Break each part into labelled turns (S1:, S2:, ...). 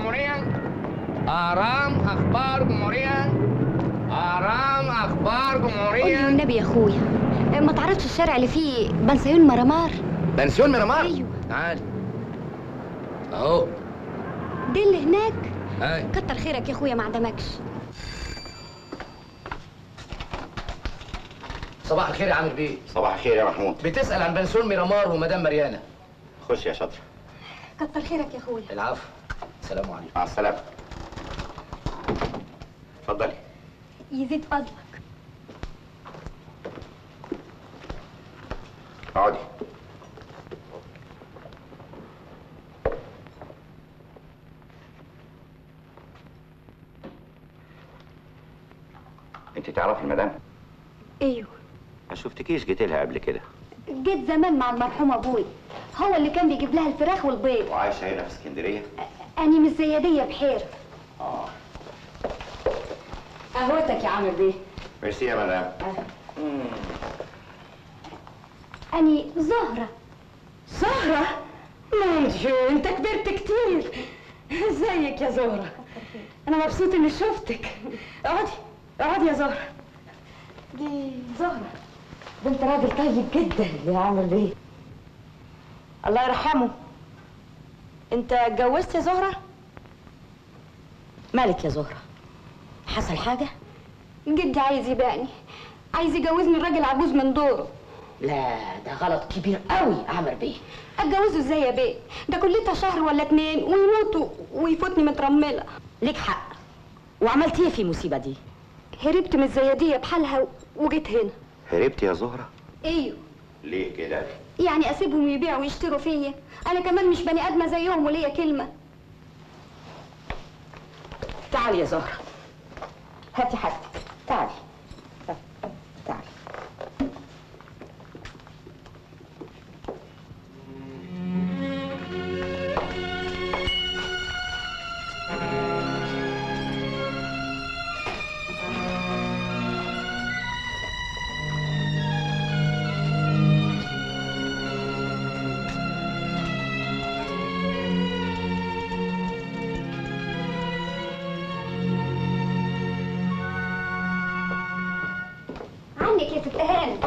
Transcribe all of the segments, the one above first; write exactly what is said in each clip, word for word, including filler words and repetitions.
S1: جمهورية. أهرام أخبار جمهورية. أهرام أخبار جمهورية.
S2: قول لي والنبي يا أخويا، ما تعرفش الشارع اللي فيه بنسيون ميرامار؟
S1: بنسيون ميرامار؟
S2: أيوه.
S1: تعال. أهو.
S2: دي اللي هناك؟
S1: أي.
S2: كتر خيرك يا أخويا، ما عدمكش.
S1: صباح الخير يا عامر بيه.
S3: صباح الخير يا محمود.
S1: بتسأل عن بنسيون ميرامار ومدام مريانة.
S3: خش يا شاطر.
S2: كتر خيرك يا أخويا.
S1: العفو. السلام عليكم.
S3: مع السلامة. اتفضلي.
S2: يزيد فضلك.
S3: اقعدي. انت تعرفي المدام؟
S2: ايوه.
S3: ما شفتكيش جيت لها قبل كده.
S2: جيت زمان مع المرحوم ابوي، هو اللي كان بيجيب لها الفراخ والبيض.
S3: وعايشه هنا في اسكندريه؟
S2: أني مش زيادية بحير.
S3: اه.
S2: قهوتك يا عامر بيه.
S3: ميرسي يا مدام.
S2: أه. أني زهرة.
S4: زهرة؟ مونجو، انت كبرت كتير. ازيك يا زهرة؟ انا مبسوط اني شفتك. اقعدي اقعدي يا زهرة. دي زهرة، ده انت راجل طيب جدا يا عامر بيه. الله يرحمه. انت اتجوزت يا زهرة؟ مالك يا زهرة؟ حصل حاجة؟
S2: جدي عايز يبيعني، عايز يجوزني الراجل عجوز من دوره.
S4: لا ده غلط كبير قوي عامر بيه.
S2: اتجوزه ازاي يا بيه؟ ده كلتها شهر ولا اتنين ويموتوا ويفوتني مترمله.
S4: ليك حق. وعملت ايه في المصيبه دي؟
S2: هربت من الزياديه بحالها وجيت هنا.
S3: هربت يا زهرة؟
S2: ايوه.
S3: ليه كده؟
S2: يعني اسيبهم يبيعوا ويشتروا فيا؟ انا كمان مش بني ادمه زيهم وليا كلمه.
S4: تعالي يا زهرة، هاتي حاجتك. تعالي تعالي.
S2: عنك يا ست هانم.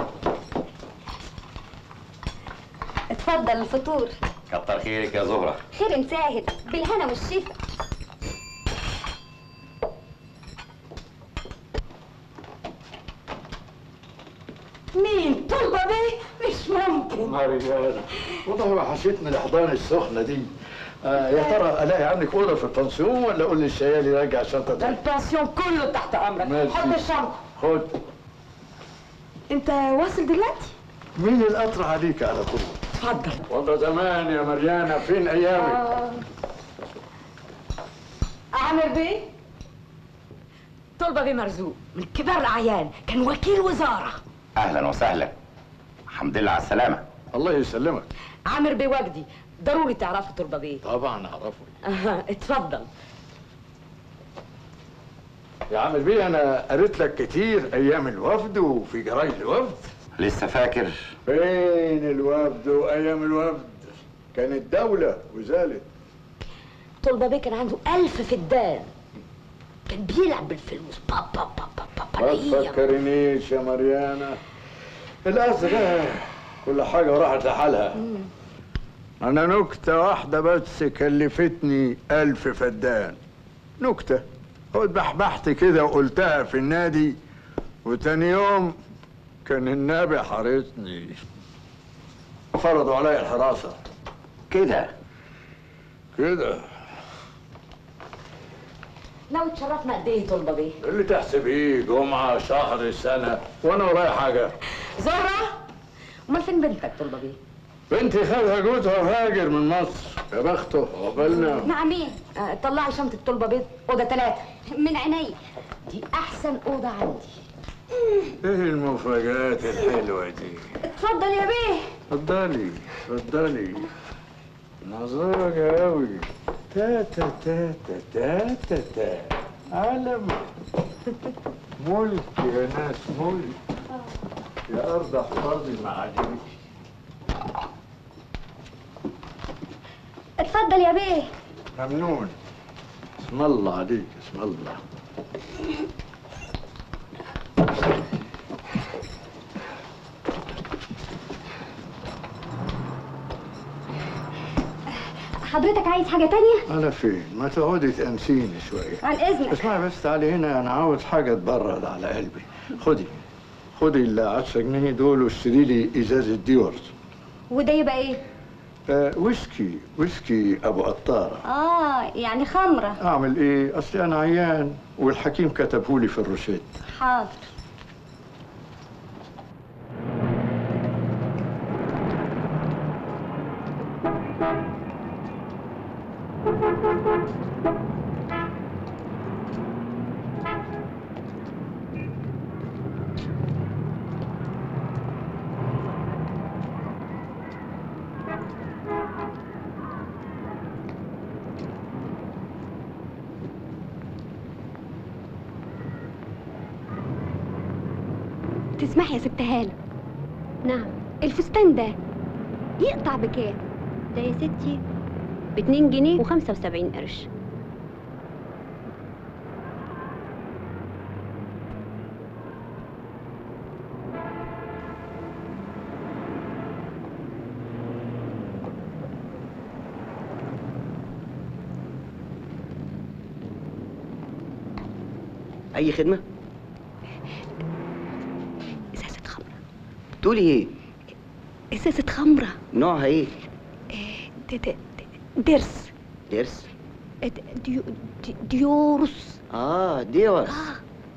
S2: اتفضل الفطور.
S3: كتر خيرك يا زهرة.
S2: خير مساهل بالهنا والشفا.
S4: مين؟ طلبة بيه؟ مش ممكن.
S5: مريانة، والله وحشتني الحضانة السخنة دي. آه يا ترى الاقي عندك اوضه في البنسيون ولا اقول للشيال يرجع الشنطه
S4: ده
S5: دي؟
S4: البنسيون كله تحت امرك.
S5: ماشي.
S4: حط الشنطة.
S5: خد.
S4: انت واصل دلوقتي؟
S5: مين القطر عليك على طول؟
S4: اتفضل.
S5: والله زمان يا مريانة، فين ايامك؟
S4: آه. عامر بيه؟ طلبة بيه مرزوق من كبار الاعيان، كان وكيل وزارة.
S3: اهلا وسهلا. الحمد لله على السلامة.
S5: الله يسلمك.
S4: عامر بيه وجدي، ضروري تعرفوا طلبة بيه.
S5: طبعا اعرفه.
S4: آه. اتفضل.
S5: يا عامر بيه، انا قريت لك كتير ايام الوفد وفي جرايد الوفد.
S3: لسه فاكر؟
S5: فين الوفد وايام الوفد؟ كانت دولة وزالت.
S4: طلبة بيه كان عنده ألف فدان، كان بيلعب بالفلوس. با با با با با
S5: ما
S4: با
S5: تفكرنيش يا مريانة، الأصل ده كل حاجة راحت لحالها. أنا نكتة واحدة بس كلفتني ألف فدان. نكتة قلت بحبحت كده وقلتها في النادي، وتاني يوم كان النبي حارسني، فرضوا عليا الحراسة.
S3: كده
S5: كده
S4: لو اتشرفنا قد ايه طلبة بيه؟
S5: اللي تحسب ايه، جمعة شهر سنة وانا ورايا حاجة.
S4: زهرة، امال فين بنتك طلبة بيه؟
S5: بنتي خدها جوزها وهاجر من مصر. يا بخته عقبالنا.
S2: مع مين؟
S4: آه طلعي شنطة طلبة بيه، أوضة ثلاثة.
S2: من عيني.
S4: دي أحسن أوضة عندي.
S5: ايه المفاجآت الحلوة دي؟
S2: اتفضل يا بيه.
S5: اتفضلي اتفضلي. نظرك قوي. تا تا تا تا تا تا عالم ملك يا ناس، ملك. يا أرض احفظي معاليك.
S2: اتفضل يا بيه.
S5: ممنون. اسم الله عليك، اسم الله.
S2: حضرتك عايز حاجة تانية؟
S5: أنا فين؟ ما تقعدي تأنسيني شوية.
S2: عن إذنك.
S5: اسمعي بس، تعالي هنا، أنا عاوز حاجة تبرد على قلبي. خدي خدي ال عشرة جنيه دول واشتري لي إزازة ديورز.
S2: وده يبقى إيه؟
S5: آه ويسكي، ويسكي أبو قطارة.
S2: آه يعني خمرة.
S5: أعمل إيه؟ أصلي أنا عيان والحكيم كتبهولي في الروشيت.
S2: حاضر. تسمحي يا ست هالة؟ نعم. الفستان ده يقطع بكام؟
S6: ده يا ستي باتنين جنيه وخمسة وسبعين قرش.
S7: أي خدمة؟
S2: ازازة خمرة.
S7: تقولي إيه؟
S2: ازازة خمرة.
S7: نوعها إيه؟
S2: د- د- د- درس.
S7: درس؟
S2: د- ديو دي- ديورس.
S7: آه ديورس.
S2: آه.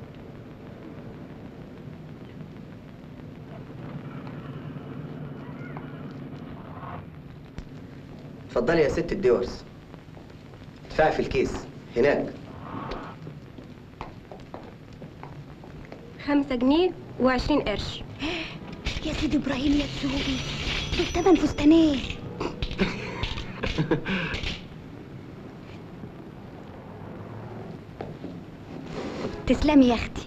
S7: اتفضلي يا ست الديورس. ادفعي في الكيس هناك.
S6: خمسة جنيه وعشرين قرش.
S2: يا سيدي ابراهيم يا تسوقي، دول تمن فستانين. تسلمي يا اختي.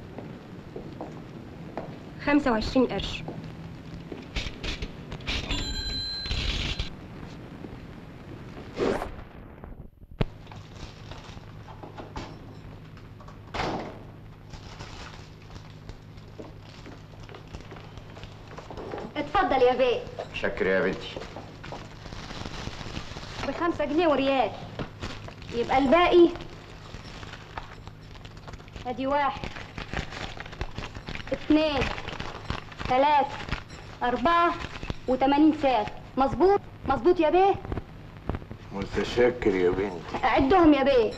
S6: خمسة وعشرين قرش.
S2: اتفضل يا بيه.
S3: شكر يا بنتي.
S2: بخمسة جنيه وريال. يبقى الباقي ادي واحد اتنين تلاتة أربعة وتمانين ساعة. مظبوط؟ مظبوط يا بيه؟
S5: متشكر يا بنتي.
S2: عدهم يا بيه.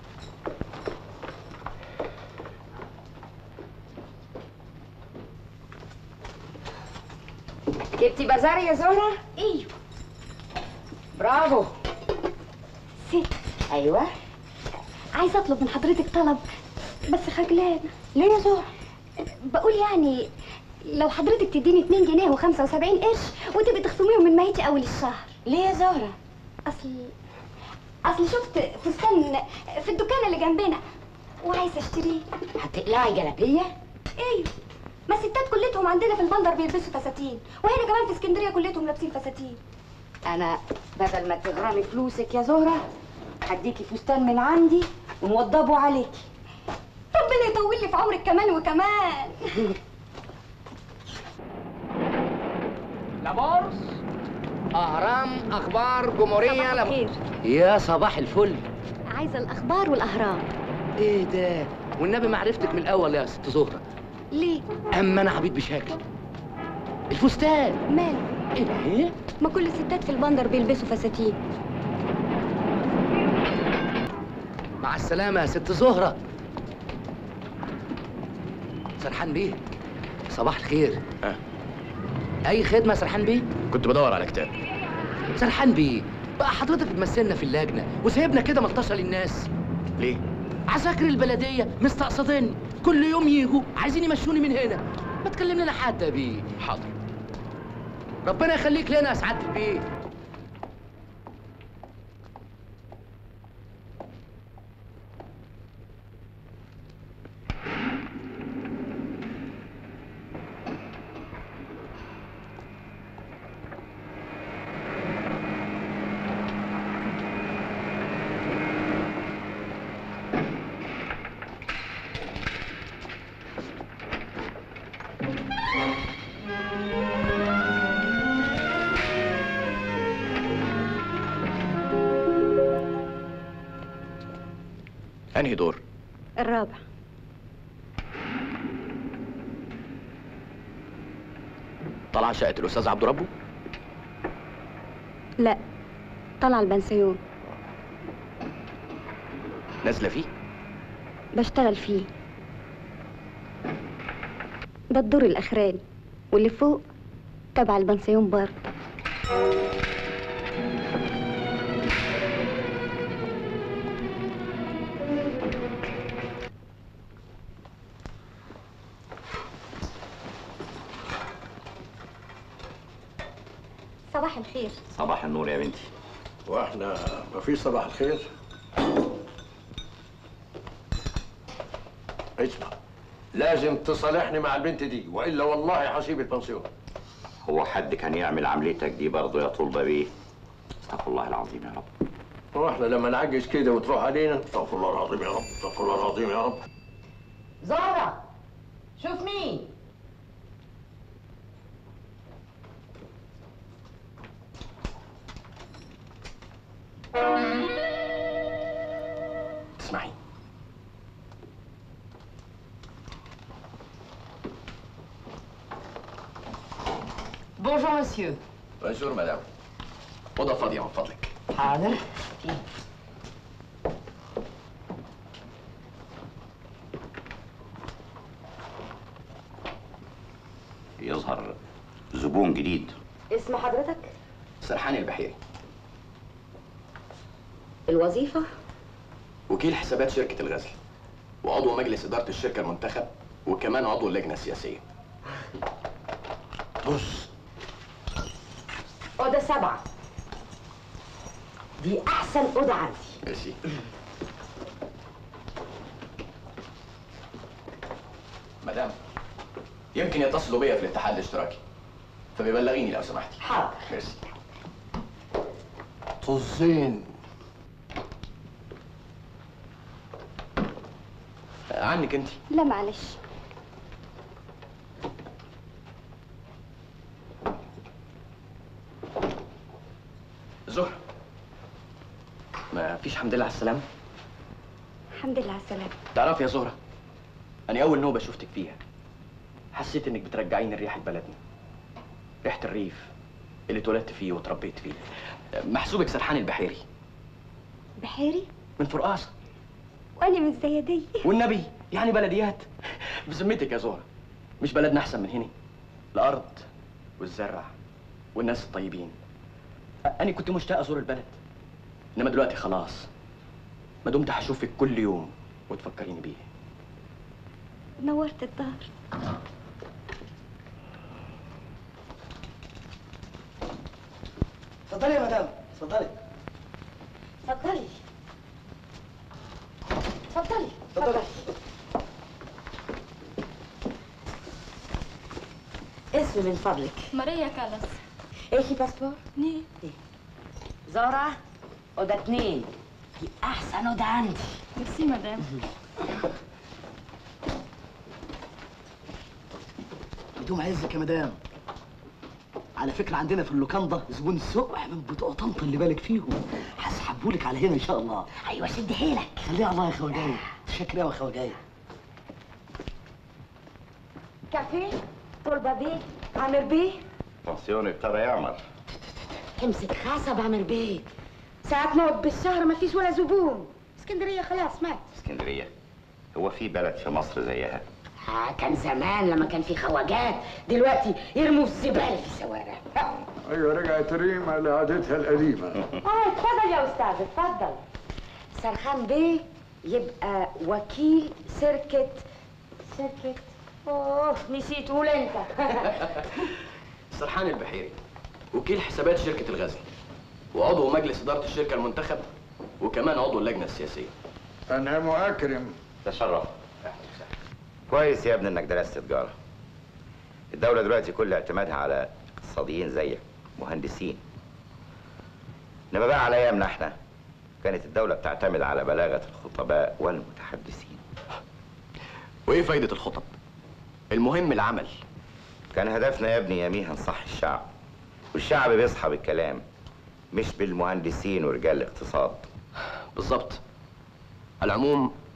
S4: جبتي بازار يا زهرة؟
S2: ايوه.
S4: برافو.
S2: ست،
S4: ايوه.
S2: عايزة اطلب من حضرتك طلب بس خجلانة.
S4: ليه يا زهرة؟
S2: بقول يعني لو حضرتك تديني اتنين جنيه وخمسة وسبعين قرش وتبقي تخصميهم من ماهيتي اول الشهر.
S4: ليه يا زهرة؟
S2: اصل اصل شفت فستان في الدكان اللي جنبنا وعايزه اشتريه.
S4: هتقلعي جلابية؟
S2: ايوه، ما الستات كلتهم عندنا في البندر بيلبسوا فساتين، وهنا كمان في اسكندريه كلتهم لابسين فساتين.
S4: انا بدل ما تغرمي فلوسك يا زهرة هديكي فستان من عندي ونوضبه عليكي.
S2: ربنا يطول لي في عمرك كمان وكمان.
S1: لابورس اهرام اخبار جمهوريه.
S2: صباح الخير.
S1: يا صباح الفل.
S2: عايزه الاخبار والاهرام.
S1: ايه ده؟ والنبي ما عرفتك من الاول يا ست زهره.
S2: ليه؟
S1: اما انا عبيط بشكل. الفستان
S2: ماله؟
S1: ايه؟
S2: ما كل الستات في البندر بيلبسوا فساتين.
S1: مع السلامه يا ست زهره. سرحان بيه، صباح الخير.
S8: أه.
S1: اي خدمه يا سرحان بيه؟
S8: كنت بدور على كتاب.
S1: سرحان بيه، بقى حضرتك بتمثلنا في اللجنه وسايبنا كده ملطشه للناس
S8: ليه؟
S1: عساكر البلديه مستقصديني، كل يوم يجوا عايزين يمشوني من هنا. ما تكلم لنا حد يا بيه.
S8: حاضر.
S1: ربنا يخليك لنا يا سعاده البيه.
S8: انهي دور؟
S6: الرابع.
S8: طالعه شقه الاستاذ عبد ربه؟
S6: لا، طالعه البنسيون.
S8: نازله فيه؟
S6: بشتغل فيه. ده الدور الاخراني، واللي فوق تبع البنسيون برضه.
S2: صباح الخير.
S3: صباح النور يا بنتي.
S5: واحنا ما فيش صباح الخير؟ اسمع، لازم تصالحني مع البنت دي والا والله هسيب البنسيون.
S3: هو حد كان يعمل عمليتك دي برضه يا طلبه بيه؟ استغفر الله العظيم يا رب.
S5: واحنا لما نعجز كده وتروح علينا، استغفر الله العظيم يا رب، استغفر الله العظيم يا رب.
S4: زهرة، شوف مين.
S8: تسمعي؟
S4: بونجور مسيو.
S8: بونجور مدام. اوضه فاضيه من فضلك.
S4: حاضر.
S3: يظهر زبون جديد.
S4: اسم حضرتك؟
S8: سرحان البحيري،
S4: الوظيفة؟
S8: وكيل حسابات شركه الغزل، وعضو مجلس اداره الشركه المنتخب، وكمان عضو اللجنه السياسيه.
S5: بص،
S4: أوضة سبعة. دي أحسن أوضة عندي.
S8: ماشي. مدام، يمكن يتصلوا بيا في الاتحاد الاشتراكي، فبيبلغيني لو سمحتي.
S4: حاضر.
S8: ميرسي.
S5: طزين.
S8: عنك انت.
S2: لا معلش.
S8: زهرة، ما فيش حمد لله على السلامة؟
S2: الحمد لله على السلامة.
S8: تعرفي يا زهرة، أنا أول نوبة شفتك فيها حسيت إنك بترجعيني لريحة بلدنا، ريحة الريف اللي اتولدت فيه وتربيت فيه. محسوبك سرحان البحيري.
S2: بحيري؟
S8: من فرقاصة.
S2: وأنا من الزيادية.
S8: والنبي يعني بلديات. بذمتك يا زهرة، مش بلدنا أحسن من هنا؟ الأرض والزرع والناس الطيبين. أنا كنت مشتاق أزور البلد، إنما دلوقتي خلاص، ما دمت هشوفك كل يوم وتفكريني بيه.
S2: نورت الدار.
S7: اتفضلي يا مدام، اتفضلي.
S4: اتفضلي. اتفضلي.
S7: اتفضلي.
S4: اسمي من فضلك.
S2: ماريا كالاس.
S4: ايشي باسبور؟
S2: ني.
S4: زهرة، أوضة اتنين. دي أحسن أوضة عندي.
S2: ميرسي مدام.
S1: بدوم عزك يا مدام. على فكرة عندنا في اللوكاندا زبون سقع من بتوع طنطا اللي بالك فيهم، هسحبهولك على هنا إن شاء الله.
S4: أيوة شد حيلك.
S1: خليها الله يا خواجاي. شكرا يا خواجاي.
S4: كافيه؟ طلبة بيه؟ عامر بيه؟
S3: البنسيون ابتدى يعمر.
S4: امسك خاصة بعمر بيه. ساعات نقعد بالشهر ما فيش ولا زبون. اسكندرية خلاص مات.
S3: اسكندريه؟ هو في بلد في مصر زيها؟
S4: ها كان زمان لما كان في خواجات، دلوقتي يرموا الزبالة في الشوارع.
S5: ايوه رجعت ريما لعادتها القديمه.
S4: اه اتفضل يا استاذ اتفضل. سرحان بيه يبقى وكيل شركة شركة اوه نسيت قول انت.
S8: سرحان البحيري، وكيل حسابات شركة الغزل، وعضو مجلس إدارة الشركة المنتخب، وكمان عضو اللجنة السياسية.
S5: انعم واكرم.
S3: تشرف. كويس يا ابني انك درست تجاره. الدوله دلوقتي كل اعتمادها على اقتصاديين زيك، مهندسين. انما بقى على ايامنا احنا كانت الدوله بتعتمد على بلاغه الخطباء والمتحدثين.
S8: وإيه فايدة الخطب؟ المهم العمل.
S3: كان هدفنا يا ابني يوميها نصح الشعب، والشعب بيصحى بالكلام مش بالمهندسين ورجال الاقتصاد.
S8: بالظبط. على العموم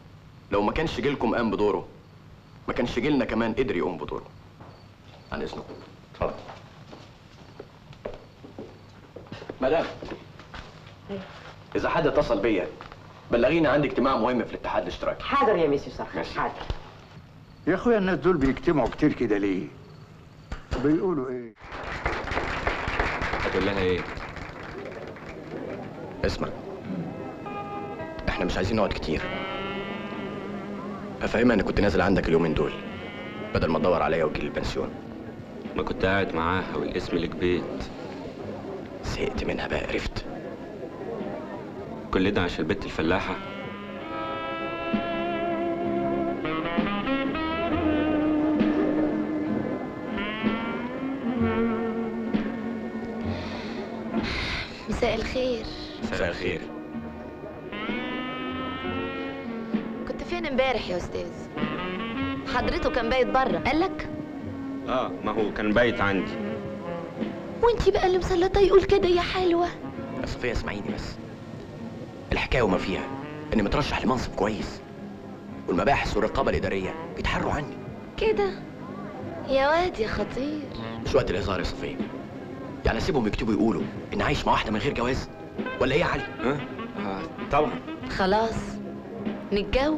S8: لو ما كانش جيلكم قام بدوره ما كانش جيلنا كمان قدر يقوم بدوره. عن اذنكم. اتفضل. مدام، اذا حد اتصل بيا بلغيني عندي اجتماع مهم في الاتحاد الاشتراكي.
S4: حاضر يا ميسي سرحان، حاضر.
S5: يا اخويا الناس دول بيجتمعوا كتير كده ليه؟ بيقولوا ايه؟
S3: هتقول لها ايه؟
S8: اسمع، احنا مش عايزين نقعد كتير. افهمها اني كنت نازل عندك اليومين دول بدل ما تدور عليا وتجيلي البنسيون.
S9: ما كنت قاعد معاها والاسم لك بيت.
S8: زهقت منها بقى، عرفت؟
S9: كل ده عشان البت الفلاحة؟
S10: مساء الخير.
S8: مساء الخير.
S10: كنت فين امبارح يا استاذ؟ حضرته كان بايت بره، قالك؟
S9: اه، ما هو كان بايت عندي.
S10: وانتي بقى اللي مسلطه يقول كده يا حلوه.
S8: يا صفية اسمعيني بس. الحكاية وما فيها اني مترشح لمنصب كويس، والمباحث والرقابة الإدارية بيتحروا عني.
S10: كده؟ يا واد يا خطير.
S8: مش وقت الهزار يا صفية. يعني اسيبهم يكتبوا يقولوا ان عايش مع واحدة من غير جواز؟ ولا ايه يا علي؟
S9: ها؟ آه طبعا.
S10: خلاص نتجوز.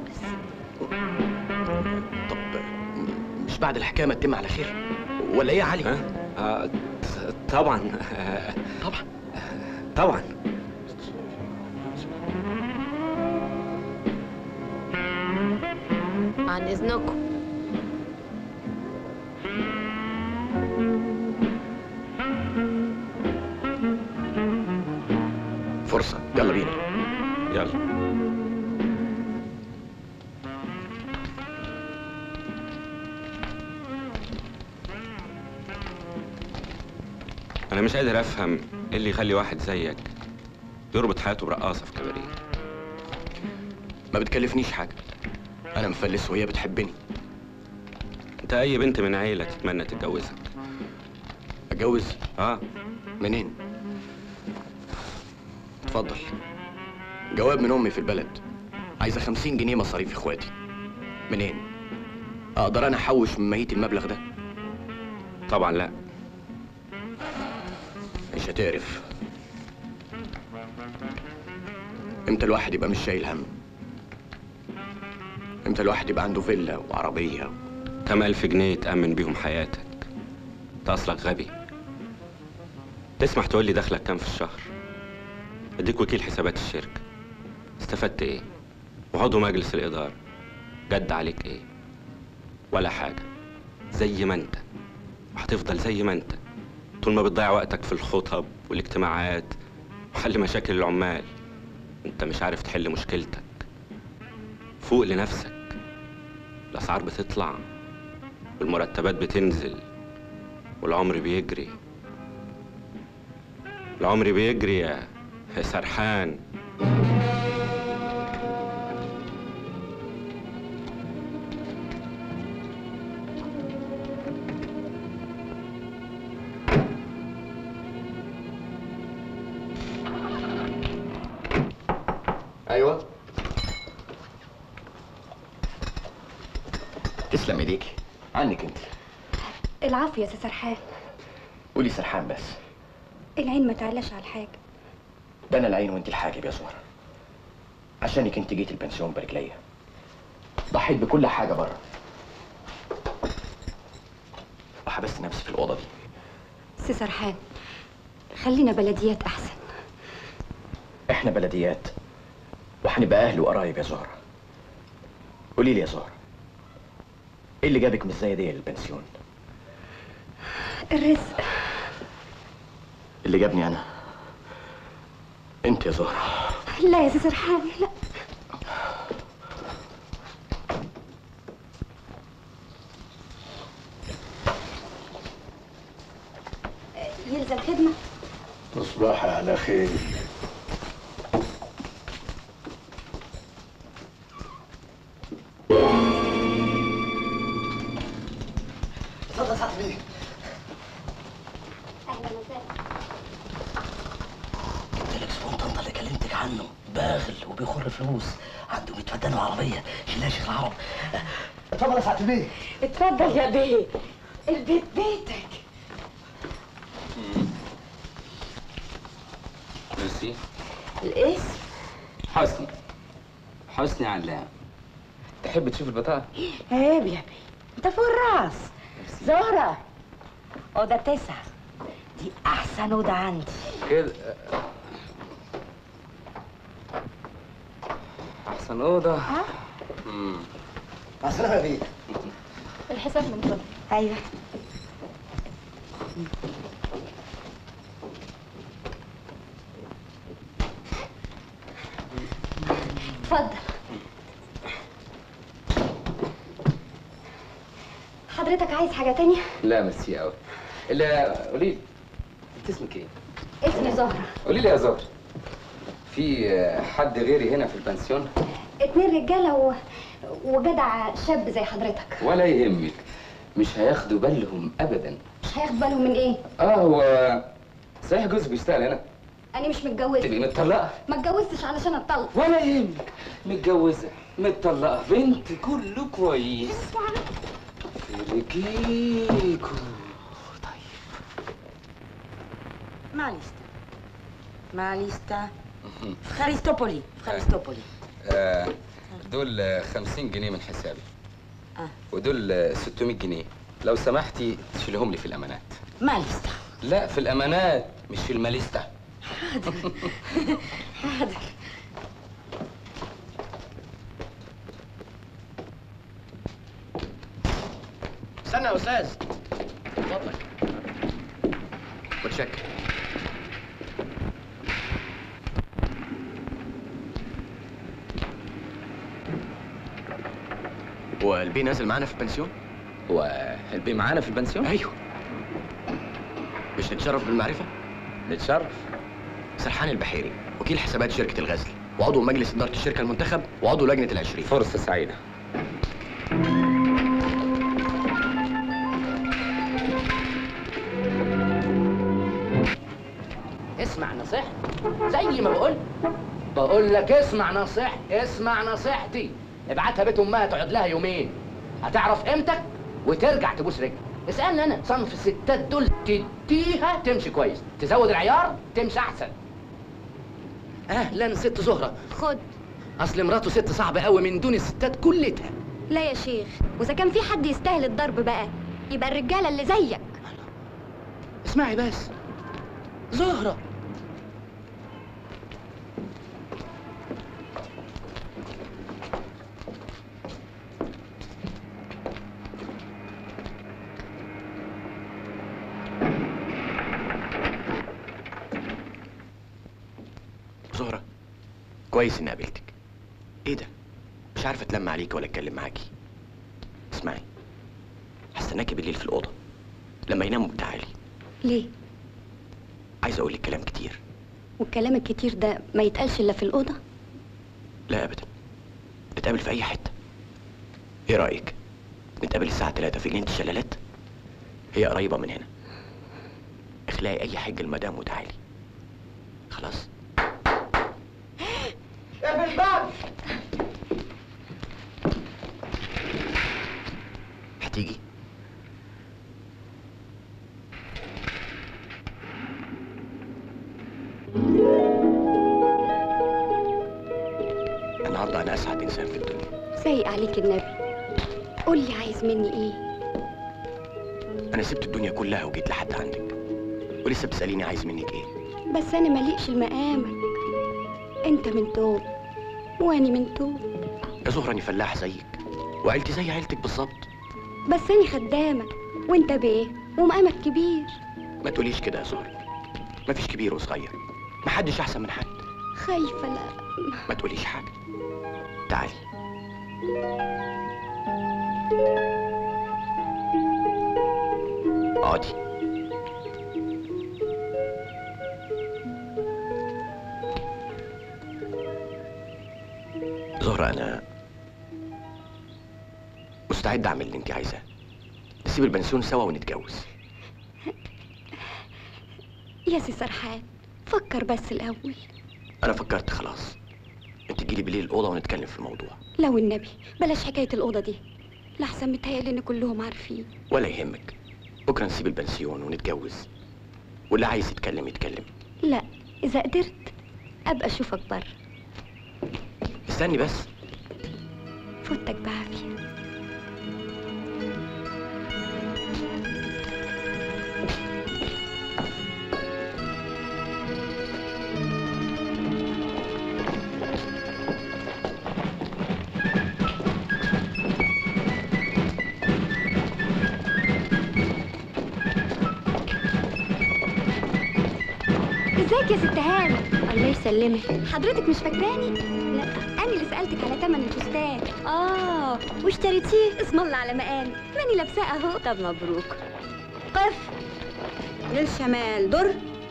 S8: طب مش بعد الحكاية ما تتم على خير؟ ولا ايه يا علي؟
S9: ها؟ آه طبعا.
S8: طبعا
S9: طبعا.
S10: عن اذنكم.
S8: فرصة، يلا بينا.
S9: يلا. أنا مش قادر أفهم إيه اللي يخلي واحد زيك يربط حياته برقاصة في كباريه.
S8: ما بتكلفنيش حاجة، أنا مفلس وهي بتحبني.
S9: أنت أي بنت من عيلة تتمنى تتجوزك.
S8: أتجوز؟
S9: آه.
S8: منين؟ اتفضل. جواب من أمي في البلد، عايزة خمسين جنيه مصاريف إخواتي. منين؟ أقدر أنا أحوش من ميت المبلغ ده؟
S9: طبعا لا.
S8: مش هتعرف. امتى الواحد يبقى مش شايل هم؟ امتى الواحد يبقى عنده فيلا وعربية؟
S9: كام ألف جنيه تأمن بيهم حياتك؟ أنت أصلك غبي. تسمح تقول لي دخلك كام في الشهر؟ أديك وكيل حسابات الشركة. استفدت إيه؟ وعضو مجلس الإدارة. جد عليك إيه؟ ولا حاجة. زي ما أنت. وهتفضل زي ما أنت. طول ما بتضيع وقتك في الخطب والاجتماعات وحل مشاكل العمال. أنت مش عارف تحل مشكلتك. فوق لنفسك. الأسعار بتطلع والمرتبات بتنزل والعمر بيجري. العمر بيجري يا سرحان.
S8: ايوه. تسلم ايديكي. عنك انت.
S2: العفو يا سي سرحان.
S8: قولي سرحان بس.
S2: العين ما تعلاش على الحاجه.
S8: ده انا العين وانت الحاجب يا زهره. عشانك انت جيت البنسيون برجليا. ضحيت بكل حاجه بره وحبست نفسي في الاوضه دي.
S2: سي سرحان خلينا بلديات احسن.
S8: احنا بلديات وهنبقى اهل وقرايب يا زهره. قولي لي يا زهره، ايه اللي جابك مش زي دي للبنسيون؟
S2: الرزق.
S8: اللي جابني انا انت يا زهره.
S2: لا يا سي سرحان لا. يلزم خدمه.
S5: تصبحي على خير.
S1: اتفضل سعد بيه.
S2: اهلا وسهلا.
S1: جبت لك زبون طنطا اللي كلمتك عنه، باغل وبيخر فلوس، عنده مية فدان وعربيه شيلها شيخ العرب. اتفضل يا سعاده البيت.
S4: اتفضل يا بيه، البيت بيتك.
S9: ميرسي.
S4: الاسم؟
S9: حسني. حسني علام. تحب تشوف البطاقة؟
S4: عيب يا بيه، انت فوق الراس. زهرة، اوضة تسعة، دي أحسن أوضة عندي.
S9: كده أحسن أوضة.
S4: ها؟
S9: امم
S1: مع السلامه يا بيه.
S2: الحساب من فضلك.
S4: أيوه.
S2: اتفضل. حضرتك عايز حاجة تانية؟
S9: لا ميرسي قوي. الا قولي لي انت اسمك ايه؟
S2: اسمي زهرة.
S9: قولي لي يا زهر، في حد غيري هنا في البنسيون؟
S2: اتنين رجالة و... وجدع شاب زي حضرتك.
S9: ولا يهمك، مش هياخدوا بالهم ابدا.
S2: مش هياخد بالهم من ايه؟
S9: اه هو صحيح جوزك بيشتغل هنا؟
S2: أنا مش متجوزة.
S9: تبقي متطلقة؟
S2: ما اتجوزتش علشان اتطلق.
S9: ولا يهمك، متجوزة متطلقة بنت كله كويس. رجيكو.
S4: ماليستا ماليستا خاريستوبولي خاريستوبولي.
S9: آه دول خمسين جنيه من حسابي.
S4: آه.
S9: ودول ستمية جنيه، لو سمحتي تشيلهم لي في الأمانات.
S4: ماليستا.
S9: لا في الأمانات مش في الماليستا.
S4: حاضر حاضر.
S8: استنى يا استاذ، اتفضلك. متشكر. هو البي نازل معانا في البنسيون؟
S9: هو البي معانا في البنسيون؟
S8: ايوه. مش نتشرف بالمعرفة؟
S9: نتشرف.
S8: سرحان البحيري، وكيل حسابات شركة الغزل، وعضو مجلس إدارة الشركة المنتخب، وعضو لجنة العشرين.
S9: فرصة سعيدة.
S11: اسمع نصيحتي زي ما بقول بقول لك اسمع نصيحتي اسمع نصيحتي ابعتها بيت امها تقعد لها يومين، هتعرف قيمتك وترجع تبوس رجلك. اسالني انا، صنف الستات دول تديها تمشي كويس، تزود العيار تمشي احسن. اهلا ست زهره.
S2: خد.
S11: اصل مراته ست صعبه قوي من دون الستات كلتها.
S2: لا يا شيخ، واذا كان في حد يستاهل الضرب بقى يبقى الرجاله اللي زيك.
S11: اسمعي بس زهره،
S8: زهرة، كويس اني قابلتك. ايه ده؟ مش عارفه اتلم عليك ولا اتكلم معاكي. اسمعي، هستناكي بالليل في الاوضه، لما يناموا بتعالي.
S2: ليه؟
S8: عايز اقول لك كلام كتير.
S2: والكلام الكتير ده ما يتقالش الا في الاوضه؟
S8: لا ابدا، نتقابل في اي حته. ايه رايك نتقابل الساعه تلاتة في جنينه الشلالات؟ هي قريبه من هنا. اخلعي اي حاجه المدام وتعالي. خلاص؟
S11: يا بالباب.
S8: هتيجي؟ النهارده انا اسعد انسان في الدنيا.
S2: سايق عليك النبي، قول لي عايز مني ايه؟
S8: انا سبت الدنيا كلها وجيت لحد عندك، ولسه بتساليني عايز منك ايه؟
S2: بس انا مليقش المقامك، انت من توب واني من توب.
S8: يا زهرة اني فلاح زيك، وعيلتي زي عيلتك بالظبط.
S2: بس اني خدامه وانت بيه ومقامك كبير.
S8: ما تقوليش كده يا زهرة، مفيش كبير وصغير، محدش احسن من حد.
S2: خايفه. لا
S8: ما تقوليش حاجه، تعالي. اقعدي. زهرة انا مستعد اعمل اللي انت عايزاه، نسيب البنسيون سوا ونتجوز.
S2: يا سي سرحان، فكر بس الاول.
S8: انا فكرت خلاص، انت تجيلي بالليل الاوضه ونتكلم في الموضوع.
S6: لو النبي بلاش حكايه الاوضه دي، لحسن متهيألي ان كلهم عارفين.
S8: ولا يهمك، بكره نسيب البنسيون ونتجوز، واللي عايز يتكلم يتكلم.
S6: لا، اذا قدرت ابقى اشوفك بره.
S8: استني بس.
S6: فوتك بعافيه.
S2: ازيك يا ست هانم؟
S6: الله يسلمك.
S2: حضرتك مش فاكراني؟ لا، انا اللي سالتك على تمن الفستان.
S6: اه، واشتريتيه؟
S2: اسم الله على مقامي، ماني لابساه اهو.
S6: طب مبروك.
S2: قف.
S6: للشمال در.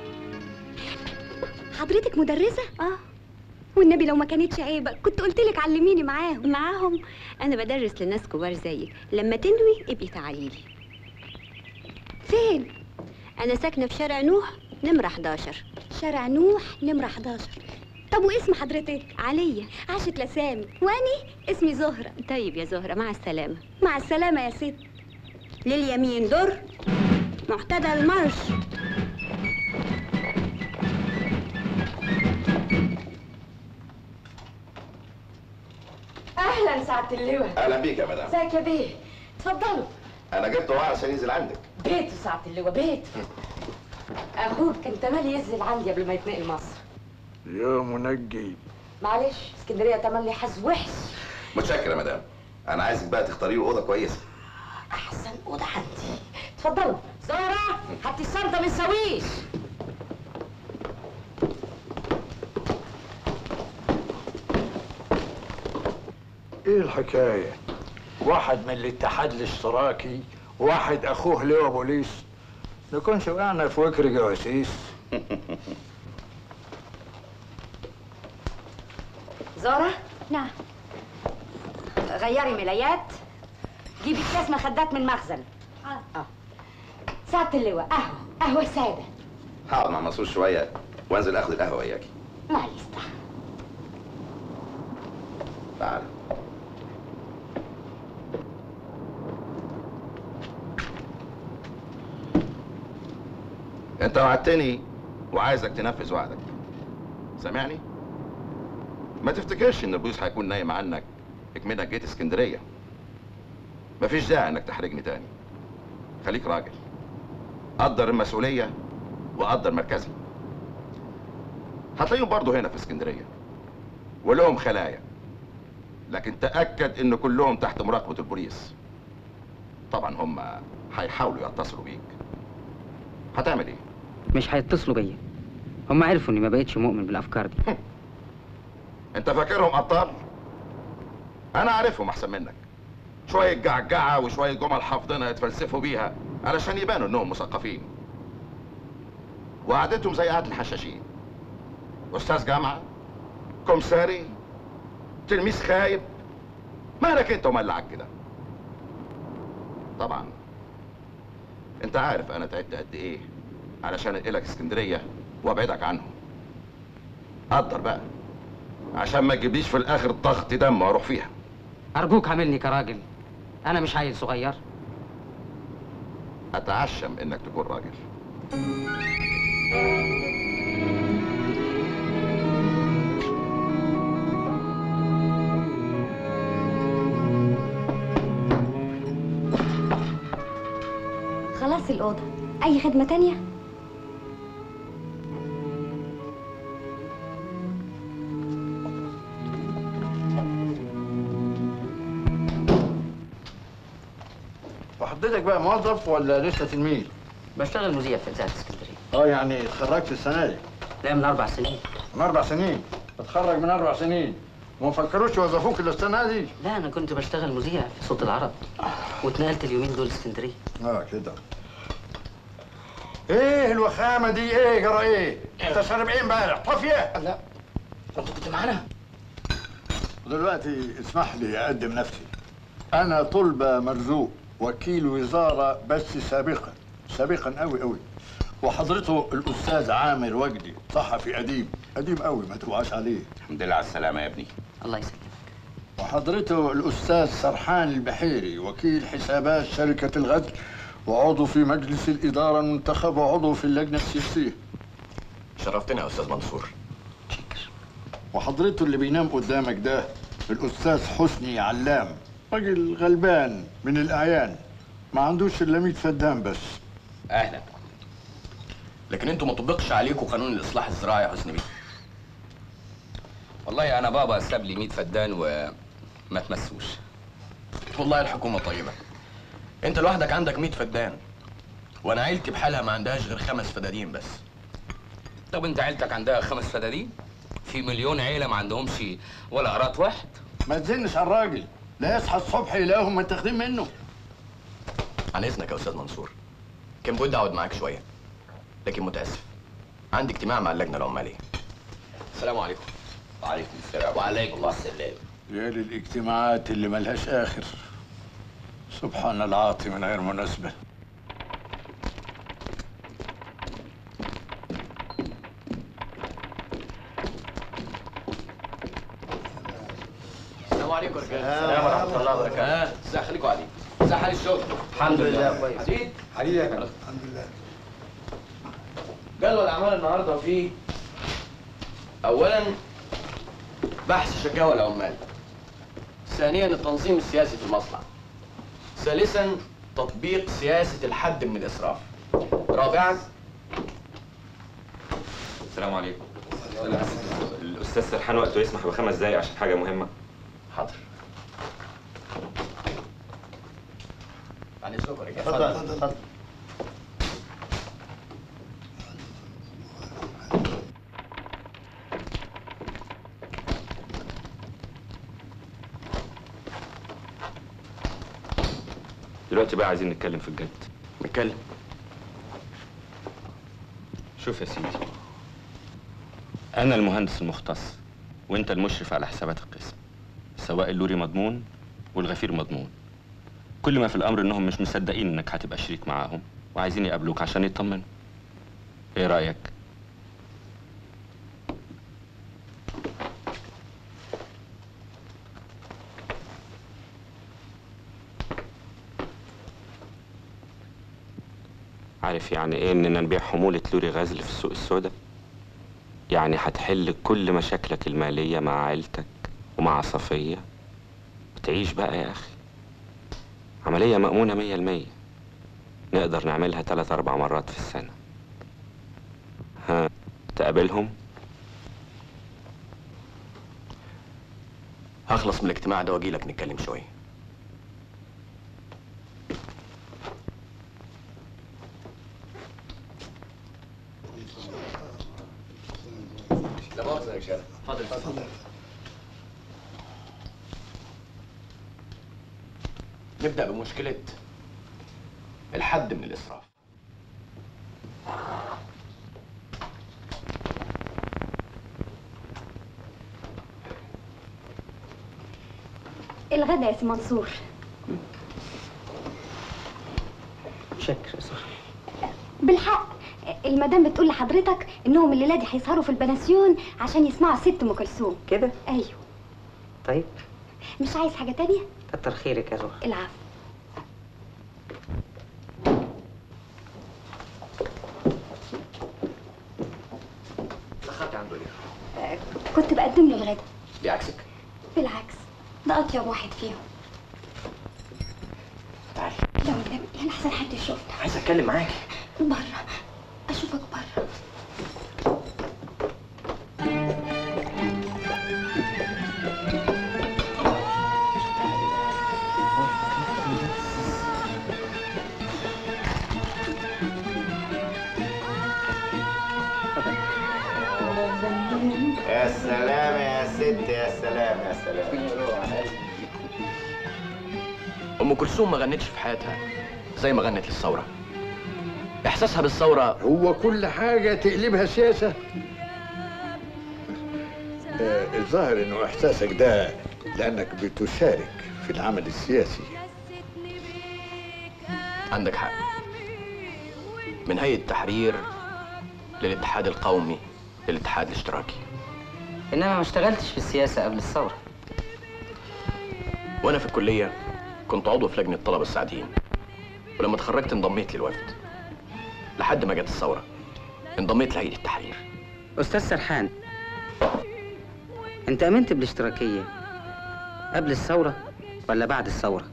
S2: حضرتك مدرسه؟
S6: اه.
S2: والنبي لو ما كانتش عيبه كنت قلت لك علميني معاهم.
S6: معاهم؟ انا بدرس لناس كبار زيك، لما تنوي ابقي تعالي لي.
S2: فين؟
S6: انا ساكنه في شارع نوح نمره حداشر.
S2: شارع نوح نمره حداشر. طب واسم حضرتك؟
S6: عليا.
S2: عاشت لسامي. واني اسمي زهره.
S6: طيب يا زهره، مع السلامه.
S2: مع السلامه يا ست.
S6: لليمين در، معتدل المرش.
S4: اهلا سعاده اللواء.
S3: اهلا بيك يا مدام.
S4: ازيك يا بيه؟ اتفضلوا.
S3: انا جبته معاه عشان ينزل عندك.
S4: بيت سعاده اللواء، بيت. اخوك كان تملي ينزل عندي قبل ما يتنقل مصر.
S5: يا منجي.
S4: معلش، اسكندريه تملي حظ وحش.
S3: متشكر يا مدام. انا عايزك بقى تختاري له اوضه كويسه.
S4: احسن اوضه عندي. اتفضلوا. زهره، هاتي الشنطه ما تساويش.
S5: ايه الحكايه؟ واحد من الاتحاد الاشتراكي، واحد اخوه لواء بوليس. نكونش وقعنا في وكر جواسيس.
S4: زهره،
S2: نعم.
S4: غيري ملايات، جيبي كاس مخدات من المخزن. اه. سعاده اللواء، قهوه، قهوه ساده.
S3: هقعد مع مسؤول شويه وانزل اخد القهوه وياكي.
S4: ما يستحق.
S3: تعال. انت وعدتني وعايزك تنفذ وعدك. سامعني؟ ما تفتكرش ان البوليس هيكون نايم عنك اكمنك جيت اسكندريه. مفيش داعي انك تحرجني تاني. خليك راجل. قدر المسؤوليه وقدر مركزي. هتلاقيهم برضه هنا في اسكندريه ولهم خلايا، لكن تاكد ان كلهم تحت مراقبه البوليس. طبعا هم هيحاولوا يتصلوا بيك. هتعمل ايه؟
S12: مش هيتصلوا بيا. هم عرفوا اني ما بقتش مؤمن بالافكار دي.
S3: انت فاكرهم ابطال؟ انا عارفهم احسن منك. شويه جعجعه وشويه جمل حافظينها يتفلسفوا بيها علشان يبانوا انهم مثقفين. وقعدتهم زي قعده الحشاشين. استاذ جامعه، كمساري، تلميذ خايب. مالك انت وملعك كده؟ طبعا انت عارف انا تعبت قد ايه علشان انقلك اسكندريه وابعدك عنهم. قدر بقى عشان ما تجيبليش في الاخر ضغط دم واروح فيها.
S12: ارجوك عاملني كراجل، انا مش عيل صغير.
S3: اتعشم انك تكون راجل.
S2: خلاص الأوضة. أي خدمة تانية؟
S5: وحضرتك بقى موظف ولا لسه تلميذ؟
S12: بشتغل مذيع في اذاعه اسكندريه.
S5: اه، يعني اتخرجت السنه دي؟
S12: لا، من اربع سنين.
S5: من اربع سنين؟ اتخرج من اربع سنين وما فكروش يوظفوك الا السنه دي؟
S12: لا، انا كنت بشتغل مذيع في صوت العرب واتنقلت اليومين دول اسكندريه.
S5: اه كده. ايه الوخامه دي؟ ايه جرى ايه؟ انت شارب ايه امبارح؟ طافيه؟
S11: لا، انت كنت معانا.
S5: ودلوقتي اسمح لي اقدم نفسي. انا طلبه مرزوق، وكيل وزاره بس سابقا سابقا قوي قوي. وحضرته الاستاذ عامر وجدي، صحفي قديم، قديم قوي ما توعاش عليه.
S3: الحمد لله على السلامه يا ابني.
S12: الله يسلمك.
S5: وحضرته الاستاذ سرحان البحيري، وكيل حسابات شركه الغزل وعضو في مجلس الاداره المنتخب وعضو في اللجنه السياسيه.
S8: شرفتنا يا استاذ منصور.
S5: وحضرته اللي بينام قدامك ده الاستاذ حسني علام، راجل غلبان من الاعيان، ما عندوش الا مية فدان بس.
S8: اهلا. لكن انتوا ما طبقش عليكم قانون الاصلاح الزراعي يا حسني بيه.
S9: والله انا بابا ساب لي مية فدان وما تمسوش.
S8: والله الحكومه طيبه. انت لوحدك عندك مية فدان، وانا عيلتي بحالها ما عندهاش غير خمس فدادين بس.
S9: طب انت عيلتك عندها خمس فدادين؟ في مليون عيله ما عندهمش ولا قراط واحد.
S5: ما تزنش على الراجل، لا يصحى الصبح يلاقيهم متاخدين منه.
S8: عن اذنك يا استاذ منصور، كان بودي اقعد معاك شويه، لكن متاسف عندي اجتماع مع اللجنه العماليه. السلام عليكم.
S3: وعليكم السلام.
S8: وعليكم السلام.
S5: يا للاجتماعات اللي ملهاش اخر. سبحان العاطي من غير مناسبه.
S8: السلام عليكم يا رجاله. السلام ورحمه الله وبركاته. ها ازي خليكم قاعدين. ازي حال الشغل؟
S12: الحمد لله كويس.
S8: حديد
S5: حديد يا فندم. الحمد لله.
S8: جدول الاعمال النهارده فيه اولا بحث شكاوى العمال، ثانيا التنظيم السياسي في المصنع، ثالثا تطبيق سياسه الحد من الاسراف، رابعا
S9: السلام عليكم. الاستاذ سرحان وقته يسمح بخمس دقايق عشان حاجه مهمه.
S8: حاضر. عن اذنكم يا رجاله.
S5: اتفضل اتفضل.
S9: دلوقتي بقى عايزين نتكلم في الجد.
S8: نتكلم.
S9: شوف يا سيدي، انا المهندس المختص وانت المشرف على حسابات القسم. سواء اللوري مضمون والغفير مضمون. كل ما في الامر انهم مش مصدقين انك هتبقى شريك معاهم وعايزين يقابلوك عشان يطمنوا. ايه رايك؟ عارف يعني ايه اننا نبيع حمولة لوري غزل في السوق السوداء؟ يعني هتحل كل مشاكلك المالية مع عيلتك ومع صفية وتعيش بقى يا اخي. عملية مأمونة مية المية، نقدر نعملها تلات اربع مرات في السنة. ها تقابلهم؟
S8: هخلص من الاجتماع ده واجيلك نتكلم شويه. لا مؤاخذة يا رجالة. اتفضل اتفضل. نبدأ بمشكلة الحد من الإسراف.
S2: الغدا يا سي منصور.
S12: شكرا يا سهى.
S2: بالحق المدام بتقول لحضرتك انهم الليله دي هيسهروا في البنسيون عشان يسمعوا ست ام كلثوم.
S12: كده؟
S2: ايوه.
S12: طيب
S2: مش عايز حاجه تانية؟
S12: كتر خيرك يا زهى.
S2: العفو.
S8: دخلت عنده ليه؟
S2: آه، كنت بقدم له الغدا.
S8: دي عكسك؟
S2: بالعكس ده اطيب واحد فيهم.
S8: تعالي.
S2: لو النبي لا احسن حد يشوفنا.
S8: عايز اتكلم معاكي.
S2: بره اشوفك بره.
S3: يا سلام يا ست، يا سلام يا سلام.
S8: ام كلثوم ما غنتش في حياتها زي ما غنت للثوره. احساسها بالثوره
S5: هو كل حاجه تقلبها سياسه. آه الظاهر انه احساسك ده لانك بتشارك في العمل السياسي.
S8: عندك حق. من هيئه التحرير للاتحاد القومي للاتحاد الاشتراكي.
S12: انما ما اشتغلتش في السياسه قبل الثوره.
S8: وانا في الكليه كنت عضو في لجنه طلبه السعديين، ولما اتخرجت انضميت للوفد لحد ما جت الثوره انضميت لهيئه التحرير.
S12: استاذ سرحان، انت امنت بالاشتراكيه قبل الثوره ولا بعد الثوره؟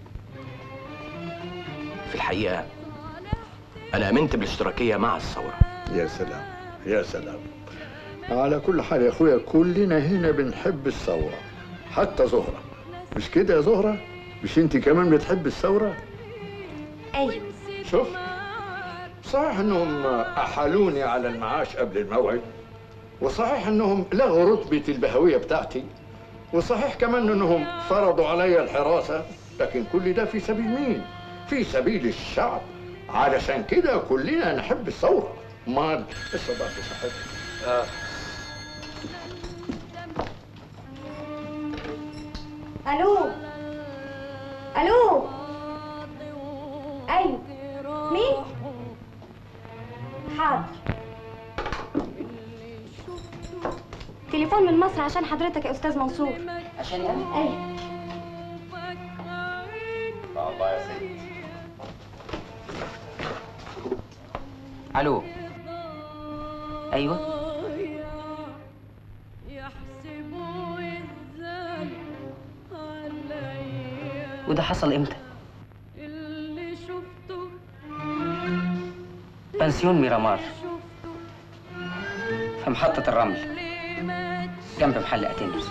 S8: في الحقيقه انا امنت بالاشتراكيه مع الثوره.
S5: يا سلام يا سلام. على كل حال يا اخويا كلنا هنا بنحب الثوره، حتى زهره. مش كده يا زهره؟ مش انت كمان بتحب الثوره؟
S2: ايوه.
S5: شوف، صحيح انهم احالوني على المعاش قبل الموعد، وصحيح انهم لغوا رتبه البهويه بتاعتي، وصحيح كمان انهم فرضوا علي الحراسه، لكن كل ده في سبيل مين؟ في سبيل الشعب. علشان كده كلنا نحب الثوره. امال الصداقه صاحبها.
S12: اه
S2: الو الو. ايوه مين؟ حاضر. تليفون من مصر عشان حضرتك يا استاذ منصور.
S12: عشان انا؟
S2: ايوه.
S3: الله يا سيدي.
S12: الو. ايوه. وده حصل امتى؟ بنسيون ميرامار في محطة الرمل جنب محل اتندرز.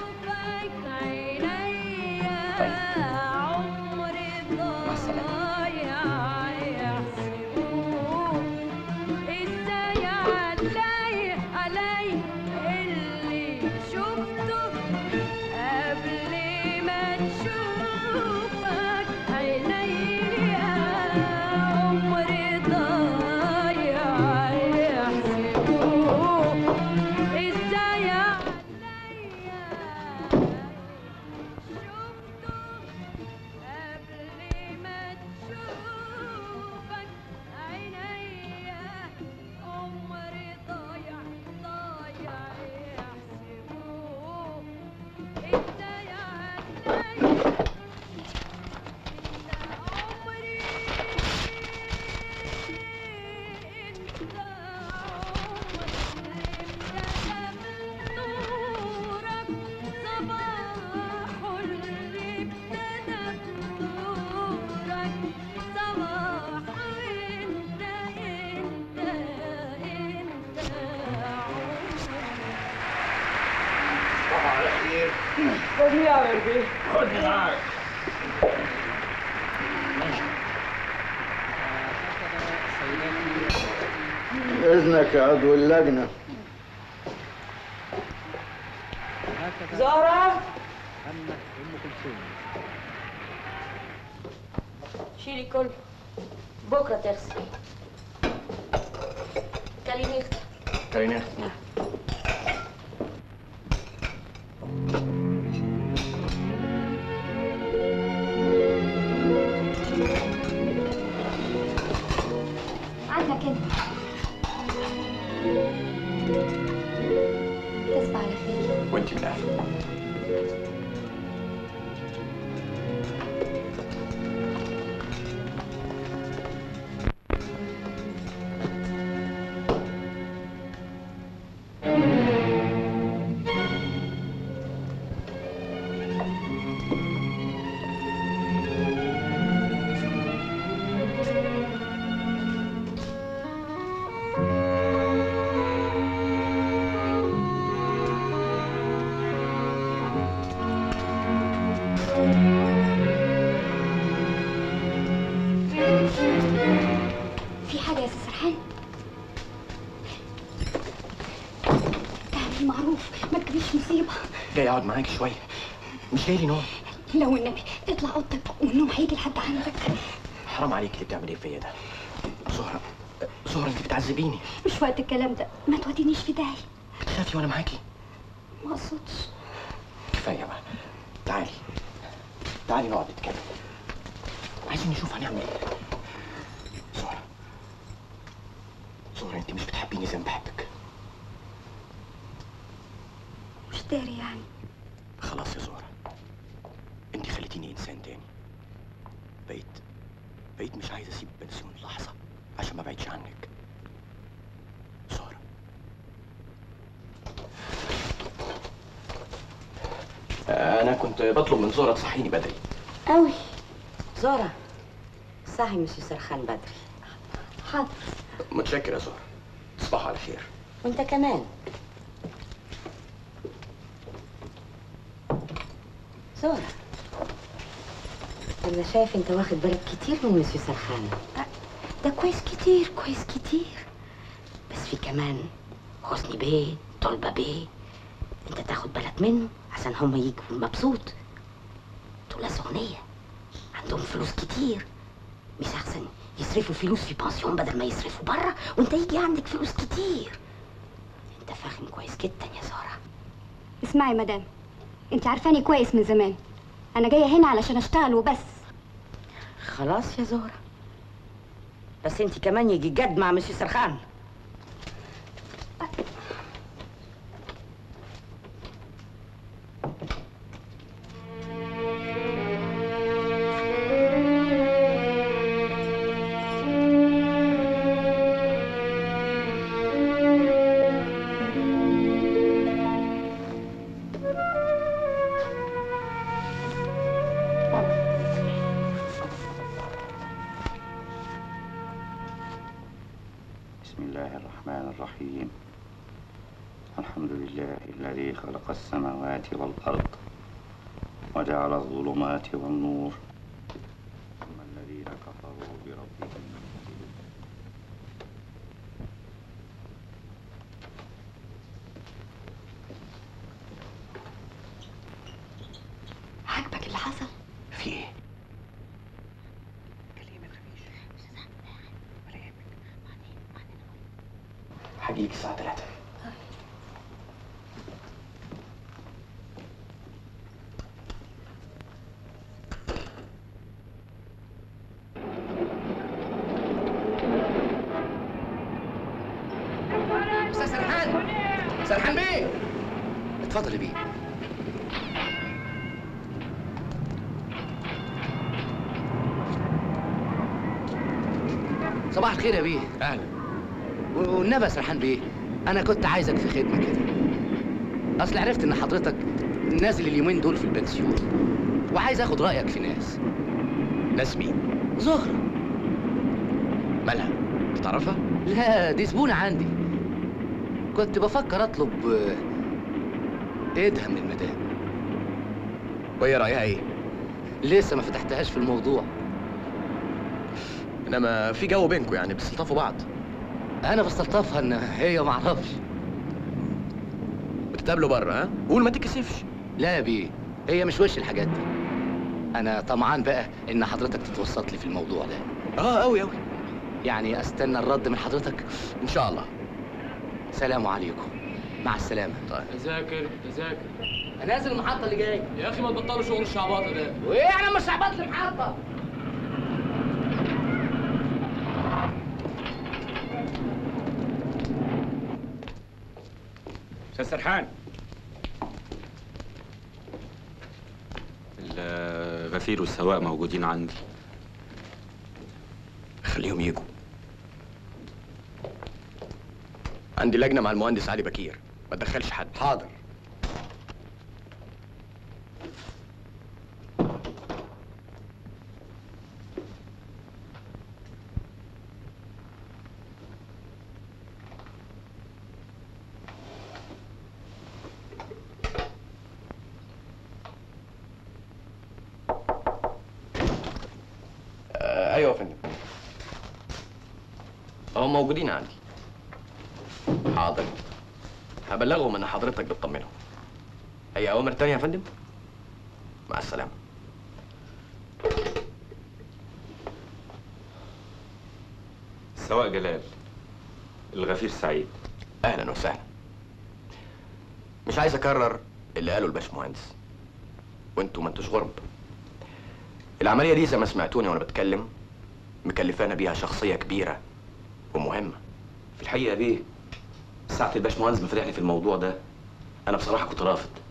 S12: طيب مع السلامة.
S4: خدني يا غربي.
S5: خدني معاك. إذنك يا عضو اللجنة.
S4: زهرة. شيلي كله بكرة تغسل. كلمي اختك.
S8: كلمي اختك.
S2: عنك انت. تصبح على خير.
S8: وانت من اهلك.
S2: في حاجة يا أستاذ سرحان؟ اعمل معروف، ما تجيبيش مصيبة.
S8: جاي اقعد معاكي شويه، مش جاي لي نوم.
S2: لو النبي اطلع اوضتك والنوم هيجي لحد عندك.
S8: حرام عليك اللي بتعمل ايه فيا ده. زهره زهره انت بتعذبيني.
S2: مش وقت الكلام ده، ما تودينيش في داهية.
S8: بتخافي وانا معاكي؟
S2: ما اقصدش.
S8: كفايه بقى، تعالي تعالي نقعد نتكلم. عايزين نشوف هنعمل ايه. زهره زهره انت مش بتحبيني زي ما بحبك.
S2: مش داري يعني.
S8: خلاص يا زهرة، انت خليتيني انسان تاني. بقيت بقيت مش عايز اسيب البنسيون لحظة عشان ما بعيدش عنك. زهرة، انا كنت بطلب من زهرة تصحيني بدري.
S4: قوي. زهرة، صحي مش سرحان بدري.
S2: حاضر.
S8: متشكر يا زهرة، تصبحوا على خير.
S4: وانت كمان. زهرة، انا شايف انت واخد بالك كتير من مسيو سرحان. ده كويس كتير، كويس كتير. بس في كمان حسني بيه، طلبة بيه، انت تاخد بالك منه عشان هما يجوا مبسوط. دول أغنياء عندهم فلوس كتير، مش احسن يصرفوا فلوس في بانسيون بدل ما يصرفوا بره وانت يجي عندك فلوس كتير؟ انت فاهم كويس جدا يا زهرة.
S2: اسمعي يا مدام، انت عارفاني كويس من زمان. انا جايه هنا علشان اشتغل وبس.
S4: خلاص يا زهرة، بس انت كمان يجي جد مع مسيو سرحان.
S3: بسم الله الرحمن الرحيم. الحمد لله الذي خلق السماوات والأرض وجعل الظلمات والنور ثم الذين كفروا بربهم يعدلون.
S2: عاجبك اللي حصل؟
S8: في ايه؟ هجيلك الساعة تلاتة.
S11: استاذ سرحان، سرحان بيه، اتفضل يا بيه. صباح الخير يا بيه.
S8: اهلا.
S11: والنبي يا سرحان بيه، انا كنت عايزك في خدمه كده. اصل عرفت ان حضرتك نازل اليومين دول في البنسيون، وعايز اخد رايك في ناس.
S8: ناس مين؟
S11: زهرة.
S8: مالها؟ تعرفها؟
S11: لا، دي زبونه عندي. كنت بفكر اطلب ايدها من المدام.
S8: وهي رايها ايه؟
S11: لسه ما فتحتهاش في الموضوع.
S8: انما في جو بينكم يعني بتستلطفوا بعض.
S11: انا بستلطفها ان هي ما اعرفش.
S8: بتتقابلوا بره ها؟ قول ما تتكسفش.
S11: لا يا بيه، هي مش وش الحاجات دي. انا طمعان بقى ان حضرتك تتوسط لي في الموضوع ده.
S8: اه قوي قوي.
S11: يعني استنى الرد من حضرتك؟
S8: ان شاء الله.
S11: سلام عليكم. مع السلامه.
S8: طيب.
S13: تذاكر تذاكر.
S11: انا نازل المحطه اللي جايه.
S13: يا اخي ما تبطلوا شغل الشعباطه ده.
S11: وايه يعني مش شعبات المحطه؟
S9: استاذ سرحان، الغفير والسواق موجودين عندي.
S8: خليهم يجوا. عندي لجنة مع المهندس علي بكير، ما تدخلش حد.
S11: حاضر.
S8: آه ايوه يا فندم. هم موجودين عندي. حاضر. هبلغهم ان حضرتك بتطمنهم. هي اوامر تانية يا فندم؟ مع السلامة.
S9: السواق جلال، الغفير سعيد.
S8: اهلا وسهلا. مش عايز اكرر اللي قاله الباشمهندس، وانتوا ما انتوش غرب. العملية دي زي ما سمعتوني وانا بتكلم مكلفانا بيها شخصية كبيرة ومهمة.
S9: في الحقيقة بيه، ساعة الباشمهندس ما فتح لي في الموضوع ده، أنا بصراحة كنت رافض.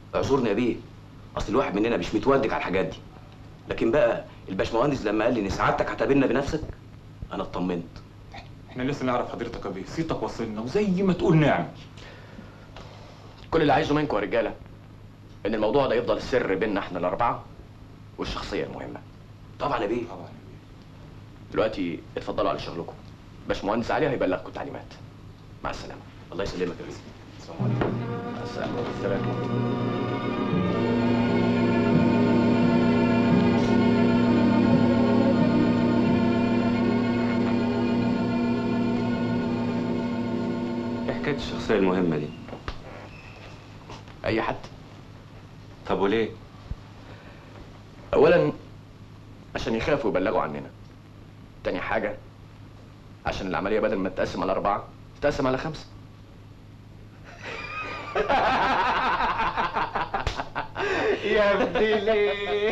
S8: اعذرني يا بيه، اصل الواحد مننا مش متودك على الحاجات دي. لكن بقى الباشمهندس لما قال لي ان سعادتك هتقابلنا بنفسك انا اطمنت.
S14: احنا لسه نعرف حضرتك يا بيه، سيرتك وصلنا وزي ما تقول نعم.
S8: كل اللي عايزه منكم يا رجاله ان الموضوع ده يفضل سر بيننا احنا الاربعه والشخصيه المهمه. طبعا يا بيه.
S14: طبعا يا بيه.
S8: دلوقتي اتفضلوا على شغلكم. باشمهندس علي هيبلغكم التعليمات. مع السلامه. الله يسلمك يا بيه.
S14: السلام عليكم.
S8: مع السلامه. السلام.
S9: حكاية الشخصية المهمة دي؟
S8: أي حد.
S9: طب وليه؟
S8: أولاً عشان يخافوا يبلغوا عننا. تاني حاجة عشان العملية بدل ما تتقسم على أربعة تتقسم على خمسة.
S3: يا ابني ليه؟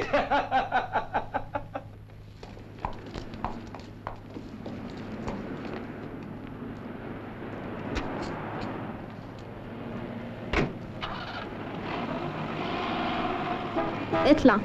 S15: اطلع.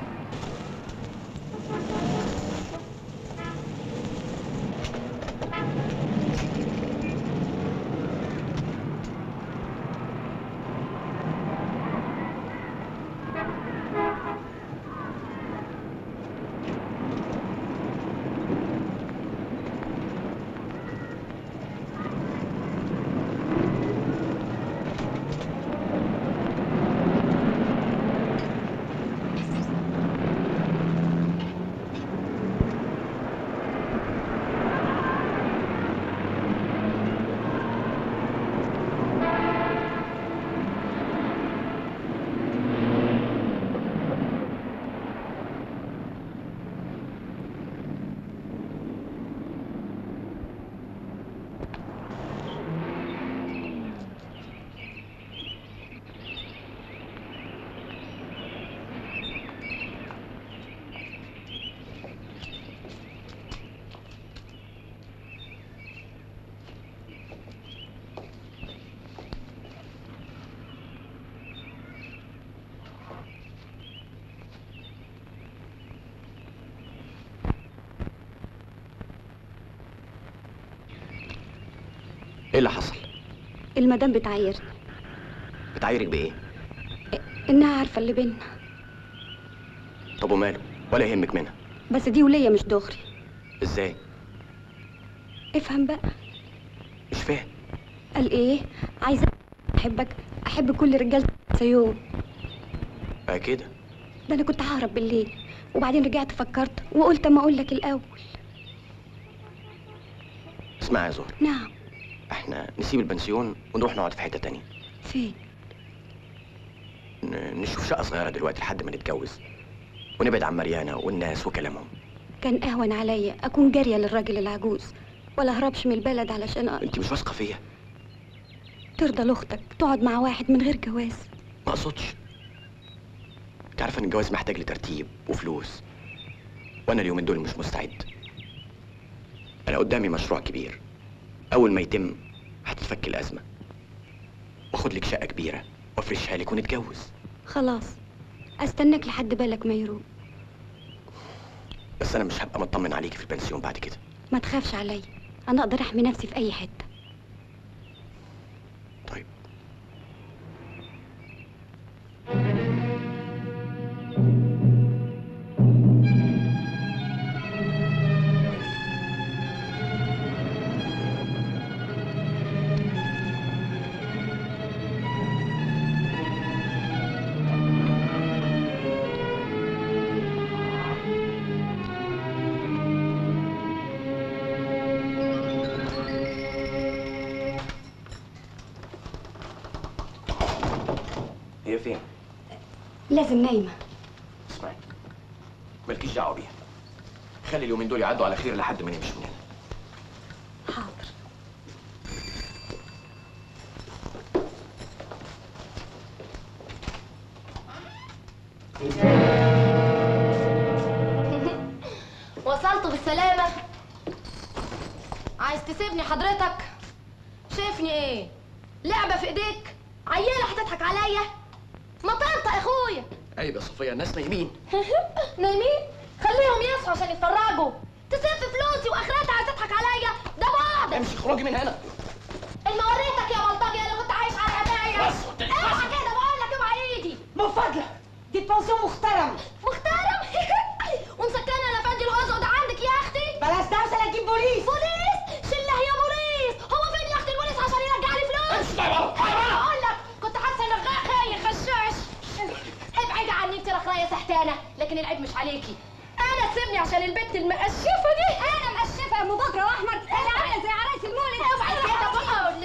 S8: ايه اللي حصل؟
S6: المدام بتعايرني.
S8: بتعايرك بايه؟
S6: انها عارفه اللي بينا.
S8: طب وماله؟ ولا يهمك منها.
S6: بس دي ولية مش دغري.
S8: ازاي؟
S6: افهم بقى.
S8: مش فاهم.
S6: قال ايه؟ عايزه احبك، احب كل رجاله سيوم.
S8: بقى كده؟
S6: ده انا كنت ههرب بالليل وبعدين رجعت فكرت وقلت اما اقول لك الاول.
S8: اسمعي يا زهر.
S6: نعم.
S8: احنا نسيب البنسيون ونروح نقعد في حته تانية.
S6: فين؟
S8: نشوف شقه صغيره دلوقتي لحد ما نتجوز ونبعد عن مريانه والناس وكلامهم.
S6: كان اهون عليا اكون جاريه للراجل العجوز ولا هربش من البلد علشان أ...
S8: انت مش واثقه فيا؟
S6: ترضى لاختك تقعد مع واحد من غير جواز؟
S8: ما اقصدش. انت عارفه ان الجواز محتاج لترتيب وفلوس وانا اليومين دول مش مستعد. انا قدامي مشروع كبير، اول ما يتم هتتفك الازمه واخد لك شقه كبيره وافرشها لك ونتجوز.
S6: خلاص استناك لحد بالك ما يروق.
S8: بس انا مش هبقى مطمن عليكي في البنسيون بعد كده.
S6: ما تخافش عليا، انا اقدر احمي نفسي في اي حته.
S8: طيب. هي فين؟
S6: لازم نايمه.
S8: اسمعي، مالكيش دعوه بيها. خلي اليومين دول يعدوا على خير لحد ما نمشي من هنا.
S6: حاضر.
S10: وصلت بالسلامة. عايز تسيبني حضرتك؟ شايفني ايه؟ لعبة في ايديك؟ عيالة هتضحك عليا؟ ما تنطق يا اخويا.
S8: عيب يا صفيه، الناس نايمين.
S10: نايمين؟ خليهم يصحوا عشان يتفرجوا. تسف فلوسي واخرتها عايز تضحك عليا؟ ده بعض.
S8: امشي اخرجي من هنا.
S10: اللي وريتك يا بلطجي اللي كنت عايش على هدايا.
S8: بس قلت لك
S10: اوعى كده، بقول لك اوعى ايدي.
S4: من فضلك دي بنسيون محترم.
S10: محترم؟ ومسكنه الافندي الغزو ده عندك يا اختي؟
S4: بلاش دوشه، اجيب بوليس.
S10: بوليس؟ شله يا بوليس. هو فين يا اختي البوليس عشان يرجع لي فلوس؟
S8: امشي طيب طيب.
S10: اقول لك كنت حاسه انك خاين غشاش. ابعدي عني انت رخرايه سحتانه، لكن العيب مش عليكي. انا تسيبني عشان البنت المقشفه دي. انا مقشفه يا ام بكره واحمد اللي عامله زي عرايس المولد. اوعي كده بقى اقول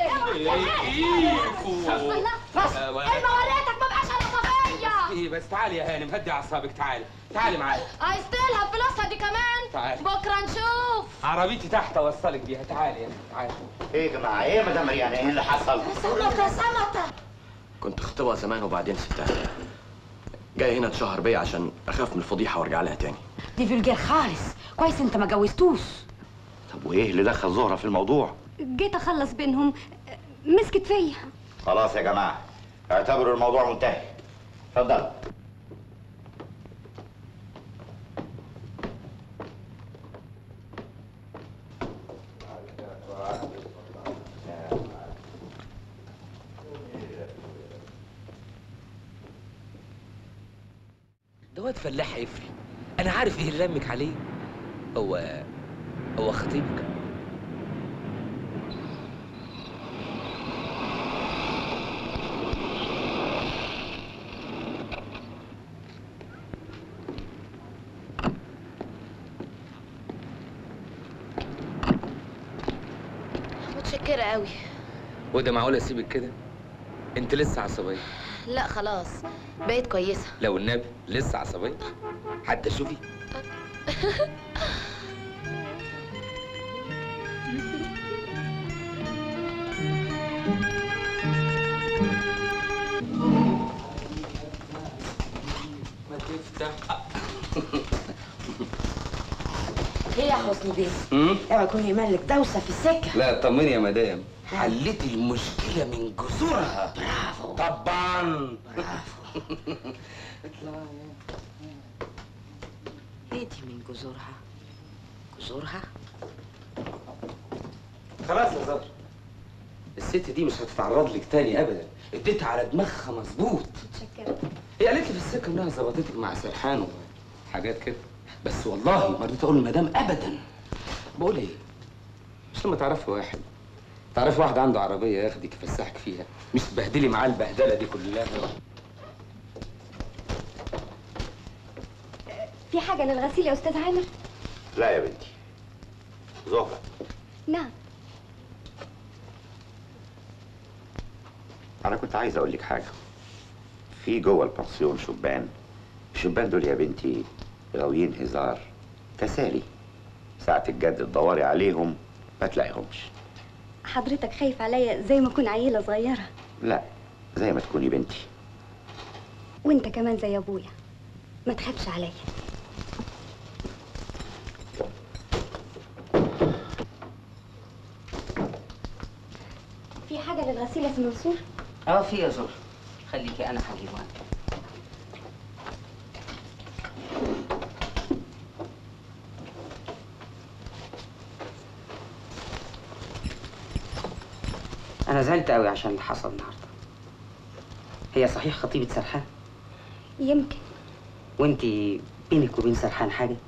S10: لك. اما وريتك ما بقاش انا صفيه.
S15: ايه بس تعالي يا هانم، هدي اعصابك. تعالي تعالي معايا.
S10: عايز تلهب فلوسها دي كمان؟
S15: تعالي.
S10: بكره نشوف.
S15: عربيتي تحت اوصلك بيها. تعالي يا تعالي.
S3: ايه يا جماعه؟ ايه يا مدام ريان؟ ايه اللي حصل؟
S10: سمطه سمطه.
S8: كنت خطيبها زمان وبعدين سبتها. جاي هنا اتشهر بيا عشان اخاف من الفضيحه وارجع لها تاني.
S4: دي فولجير خالص. كويس انت ما جوزتوش.
S3: طب وايه اللي دخل زهره في الموضوع؟
S2: جيت اخلص بينهم، مسكت فيا.
S3: خلاص يا جماعه، اعتبروا الموضوع منتهي. اتفضل.
S15: ده واد فلاح قفري. انا عارف ايه اللي لمك عليه. هو هو خطيبك.
S10: متشكره قوي.
S15: وده معقول اسيبك كده؟ انت لسه عصبيه.
S10: لا خلاص بقيت كويسه.
S15: لو النبي لسه عصبيه حتى شوفي. ما تفتح.
S4: ايه يا حسني بيه؟ اوعى يكون يعمل لك دوشه في السكه.
S15: لا طمني يا مدام، حليت المشكله من جذورها.
S4: برافو
S15: طبعا.
S4: برافو. ايه دي من جذورها؟ جذورها؟
S15: خلاص يا زهر، الست دي مش هتتعرض لك تاني ابدا. اديتها على دماغها مظبوط.
S2: متشكره.
S15: هي قالت لي في السكه انها ظبطتك مع سرحان وحاجات كده، بس والله ما رضيت اقول للمدام ابدا. بقول ايه؟ مش لما تعرفي واحد تعرفي واحد عنده عربيه ياخدك يفسحك فيها، مش تبهدلي معاه البهدله دي كلها.
S2: في حاجه للغسيل يا استاذ عامر؟
S3: لا يا بنتي. زهره،
S2: نعم.
S3: انا كنت عايز اقول لك حاجه. في جوه البنسيون شبان. الشبان دول يا بنتي غاويين هزار، تسالي. ساعة الجد تدوري عليهم ما تلاقيهمش.
S2: حضرتك خايف عليا زي ما اكون عيله صغيره.
S3: لا، زي ما تكوني بنتي.
S2: وانت كمان زي ابويا، ما تخافش عليا. في حاجه للغسيل يا سي منصور؟
S12: اه في يا زهر، خليكي انا هجيبه انا. انا زعلت قوي عشان اللي حصل النهارده. هي صحيح خطيبة سرحان؟
S2: يمكن.
S12: وانتي بينك وبين سرحان حاجة؟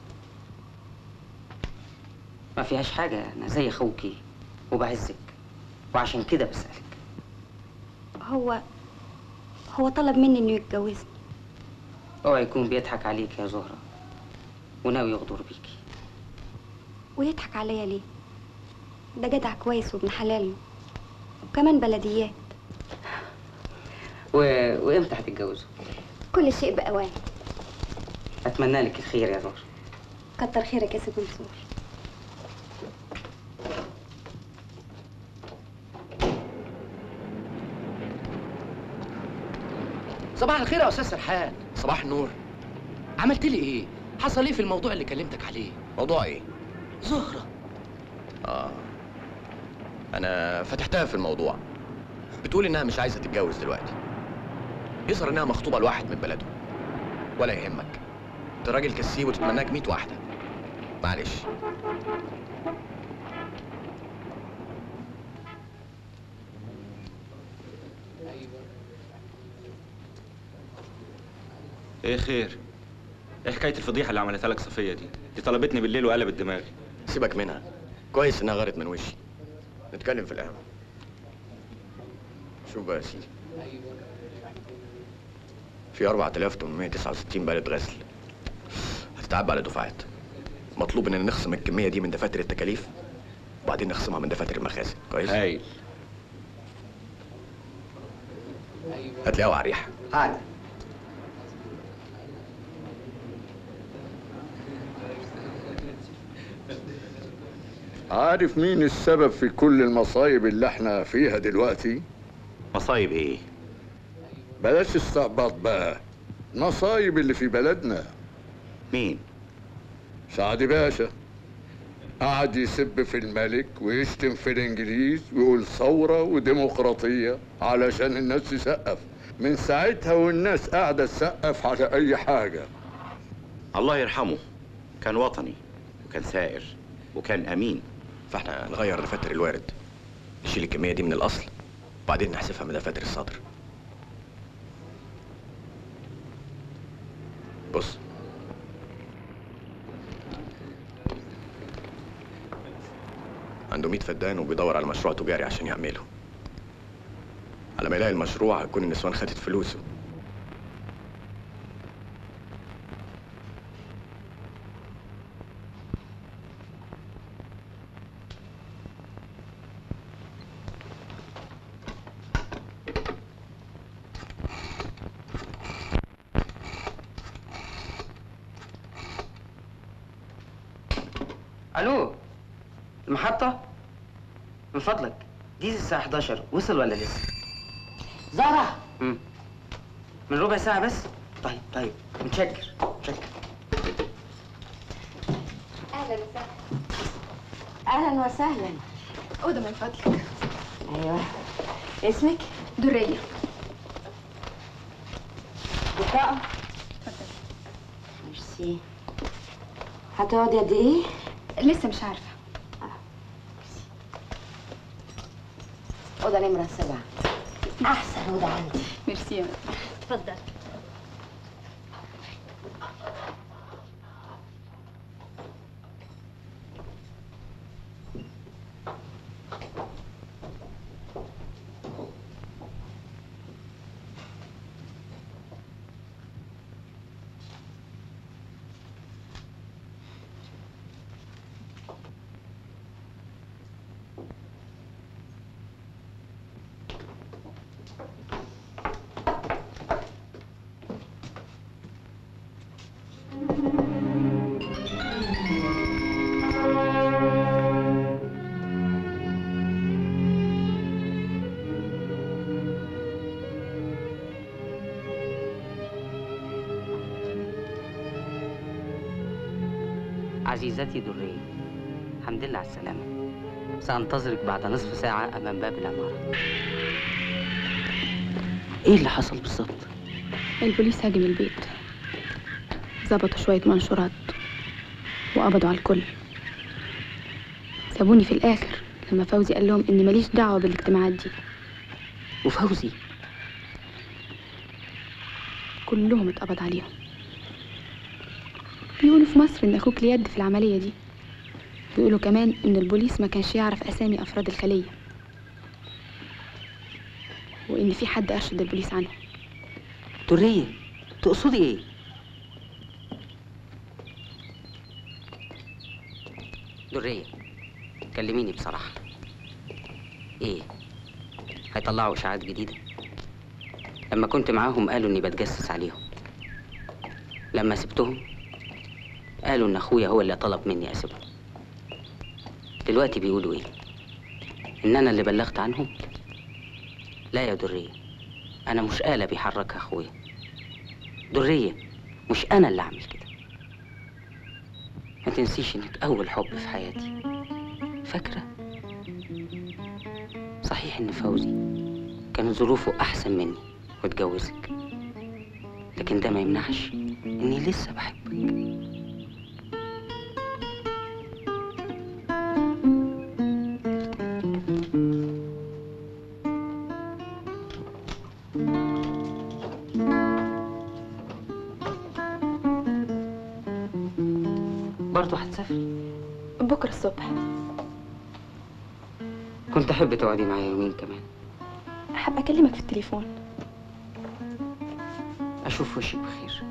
S12: ما فيهاش حاجة، انا زي اخوكي وبعزك، وعشان كده بسألك.
S2: هو هو طلب مني انه يتجوزني.
S12: اوعى يكون بيضحك عليك يا زهرة وناوي يغدر بيكي.
S2: ويضحك عليا ليه؟ ده جدع كويس وابن حلال، وكمان بلديات.
S12: و... وامتى هتتجوزوا؟
S2: كل شيء بأوان.
S12: اتمنى لك الخير يا زهرة.
S2: كتر خيرك يا سيد منصور.
S11: صباح الخير يا استاذ سرحان. صباح النور. عملت لي ايه؟ حصل ايه في الموضوع اللي كلمتك عليه؟
S8: موضوع ايه؟
S11: زهرة.
S8: اه انا فتحتها في الموضوع. بتقول انها مش عايزه تتجوز دلوقتي. يظهر انها مخطوبه لواحد من بلده. ولا يهمك، انت راجل كسيب وتتمناك مية واحده. معلش.
S9: ايه خير؟ ايه حكايه الفضيحه اللي عملتها لك صفيه دي؟ دي طلبتني بالليل وقلبت دماغي.
S8: سيبك منها، كويس انها غارت من وشي. نتكلم في القهوه. شوف بقى يا سيدي، في أربعة آلاف وثمانمائة وتسعة وستين بالة غسل هتتعب على دفعات. مطلوب اننا نخصم الكميه دي من دفاتر التكاليف وبعدين نخصمها من دفاتر المخازن. كويس؟
S9: هايل.
S8: هات لي قهوه على الريحه.
S7: هات.
S5: عارف مين السبب في كل المصايب اللي احنا فيها دلوقتي؟
S3: مصايب ايه؟
S5: بلاش استعباط بقى. مصايب اللي في بلدنا.
S3: مين؟
S5: سعد باشا قعد يسب في الملك ويشتم في الانجليز ويقول ثوره وديمقراطيه علشان الناس تسقف. من ساعتها والناس قاعده تسقف على اي حاجه.
S3: الله يرحمه، كان وطني وكان سائر وكان امين.
S8: فاحنا نغير دفاتر الوارد، نشيل الكميه دي من الاصل وبعدين نحذفها من دفاتر الصدر. بص، عنده مية فدان وبيدور على مشروع تجاري عشان يعمله. على ما يلاقي المشروع هتكون النسوان خدت فلوسه.
S12: الو، المحطة؟ من فضلك دي الساعة حداشر، وصل ولا لسه؟
S4: زهرة.
S12: مم. من ربع ساعة بس؟ طيب طيب، متشكر متشكر.
S2: اهلا وسهلا.
S4: اهلا وسهلا.
S2: اوضه من فضلك.
S4: ايوه. اسمك؟
S2: درية.
S4: بطاقة؟
S2: اتفضلي.
S4: ميرسي. هتقعدي قد ايه؟
S2: لسه مش عارفة.
S4: أوضة نمرة سبعة. أحسن أوضة عندي.
S2: ميرسي يا مدام. اتفضل.
S12: عزيزتي درية، الحمد لله على السلامة. سأنتظرك بعد نصف ساعة أمام باب العمارة. إيه اللي حصل بالظبط؟
S16: البوليس هاجم البيت، ظبطوا شوية منشورات وقبضوا على الكل. سابوني في الآخر لما فوزي قال لهم إني ماليش دعوة بالاجتماعات دي.
S12: وفوزي؟
S16: كلهم اتقبض عليهم. بيقولوا في مصر إن أخوك ليه يد في العملية دي. بيقولوا كمان إن البوليس ما كانش يعرف أسامي أفراد الخلية، وإن في حد أرشد البوليس عنهم.
S12: درية، تقصدي إيه؟ درية، كلميني بصراحة. إيه؟ هيطلعوا إشاعات جديدة؟ لما كنت معاهم قالوا إني بتجسس عليهم. لما سبتهم قالوا إن أخويا هو اللي طلب مني أسيبهم. دلوقتي بيقولوا إيه؟ إن أنا اللي بلغت عنهم؟ لا يا درية، أنا مش آلة بيحركها أخويا. درية، مش أنا اللي أعمل كده. ما تنسيش إنك أول حب في حياتي، فاكرة؟ صحيح إن فوزي كانت ظروفه أحسن مني واتجوزك، لكن ده ما يمنعش اني لسه بحبك. برضه هتسافري؟
S16: بكرة الصبح.
S12: كنت احب تقعدي معايا يومين كمان.
S16: حابة اكلمك في التليفون.
S12: اشوف وشك بخير.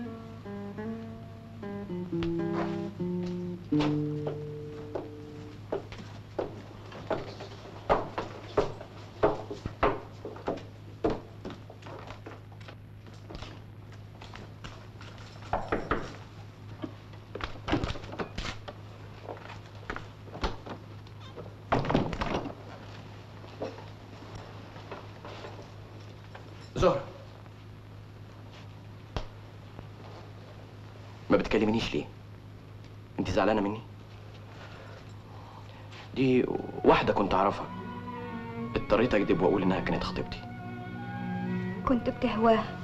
S8: زهرة، ما بتكلمنيش ليه؟ انت زعلانة مني؟ دي واحدة كنت أعرفها، اضطريت أكذب وأقول إنها كانت خطيبتي.
S2: كنت بتهواها.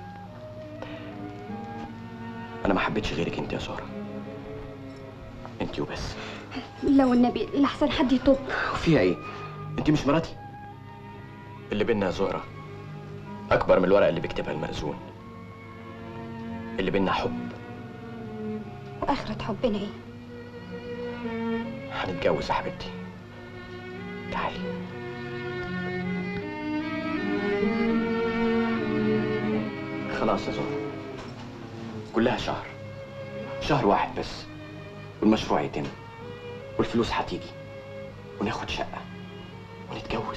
S8: أنا ما حبيتش غيرك أنت يا زهرة، أنت وبس.
S2: لو النبي لحسن حد يطب.
S8: وفيها إيه؟ أنت مش مراتي؟ اللي بينا يا زهرة أكبر من الورقة اللي بيكتبها المأذون. اللي بينا حب.
S2: وآخرة حبنا إيه؟
S8: هنتجوز يا حبيبتي. تعالي. خلاص يا زهرة، كلها شهر، شهر واحد بس والمشروع يتم والفلوس هتيجي وناخد شقة ونتجوز.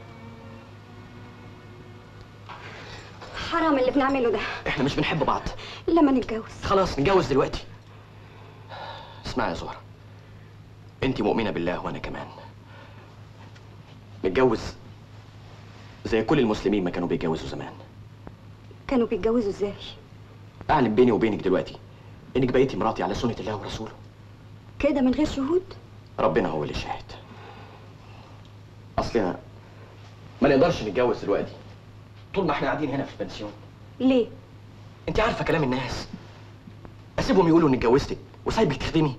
S2: حرام اللي بنعمله ده.
S8: احنا مش بنحب بعض.
S2: لما نتجوز.
S8: خلاص نتجوز دلوقتي. اسمعي يا زهرة، انت مؤمنة بالله وانا كمان. نتجوز زي كل المسلمين ما كانوا بيتجوزوا زمان.
S2: كانوا بيتجوزوا ازاي؟
S8: اعلن بيني وبينك دلوقتي انك بقيتي مراتي على سنة الله ورسوله.
S2: كده من غير شهود؟
S8: ربنا هو اللي شاهد. اصلنا ما نقدرش نتجوز دلوقتي طول ما احنا قاعدين هنا في البنسيون.
S2: ليه؟
S8: انت عارفة كلام الناس، اسيبهم يقولوا اني اتجوزتك وسايبك تخدمي.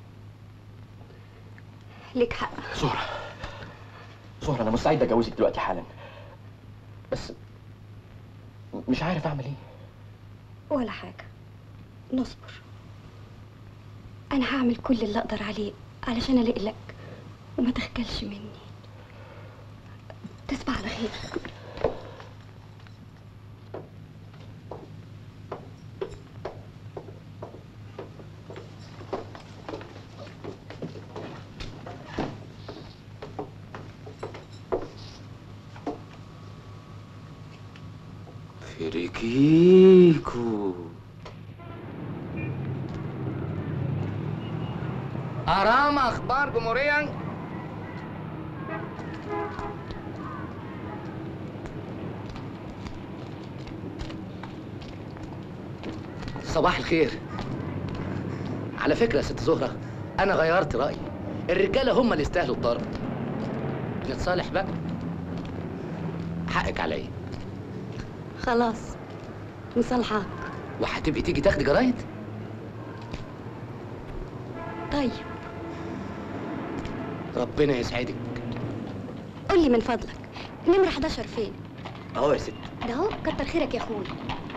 S2: ليك حق.
S8: زهرة، زهرة انا مستعد اتجوزك دلوقتي حالا، بس مش عارف اعمل ايه.
S2: ولا حاجة، نصبر. أنا هعمل كل اللي أقدر عليه علشان ألاقي لك وما تخجلش مني. تصبح على خير.
S15: فريكيكو.
S11: أرام أخبار جمهورية. صباح الخير. على فكرة يا ست زهرة، أنا غيرت رأيي. الرجالة هم اللي يستاهلوا الضرب. نتصالح بقى. حقك عليا.
S2: خلاص مصالحاك.
S11: وهتبقي تيجي تاخدي جرايد؟
S2: طيب
S11: ربنا يسعدك.
S2: قول لي من فضلك، نمرة حداشر فين؟
S11: اهو يا ست.
S2: ده اهو. كتر خيرك يا اخويا.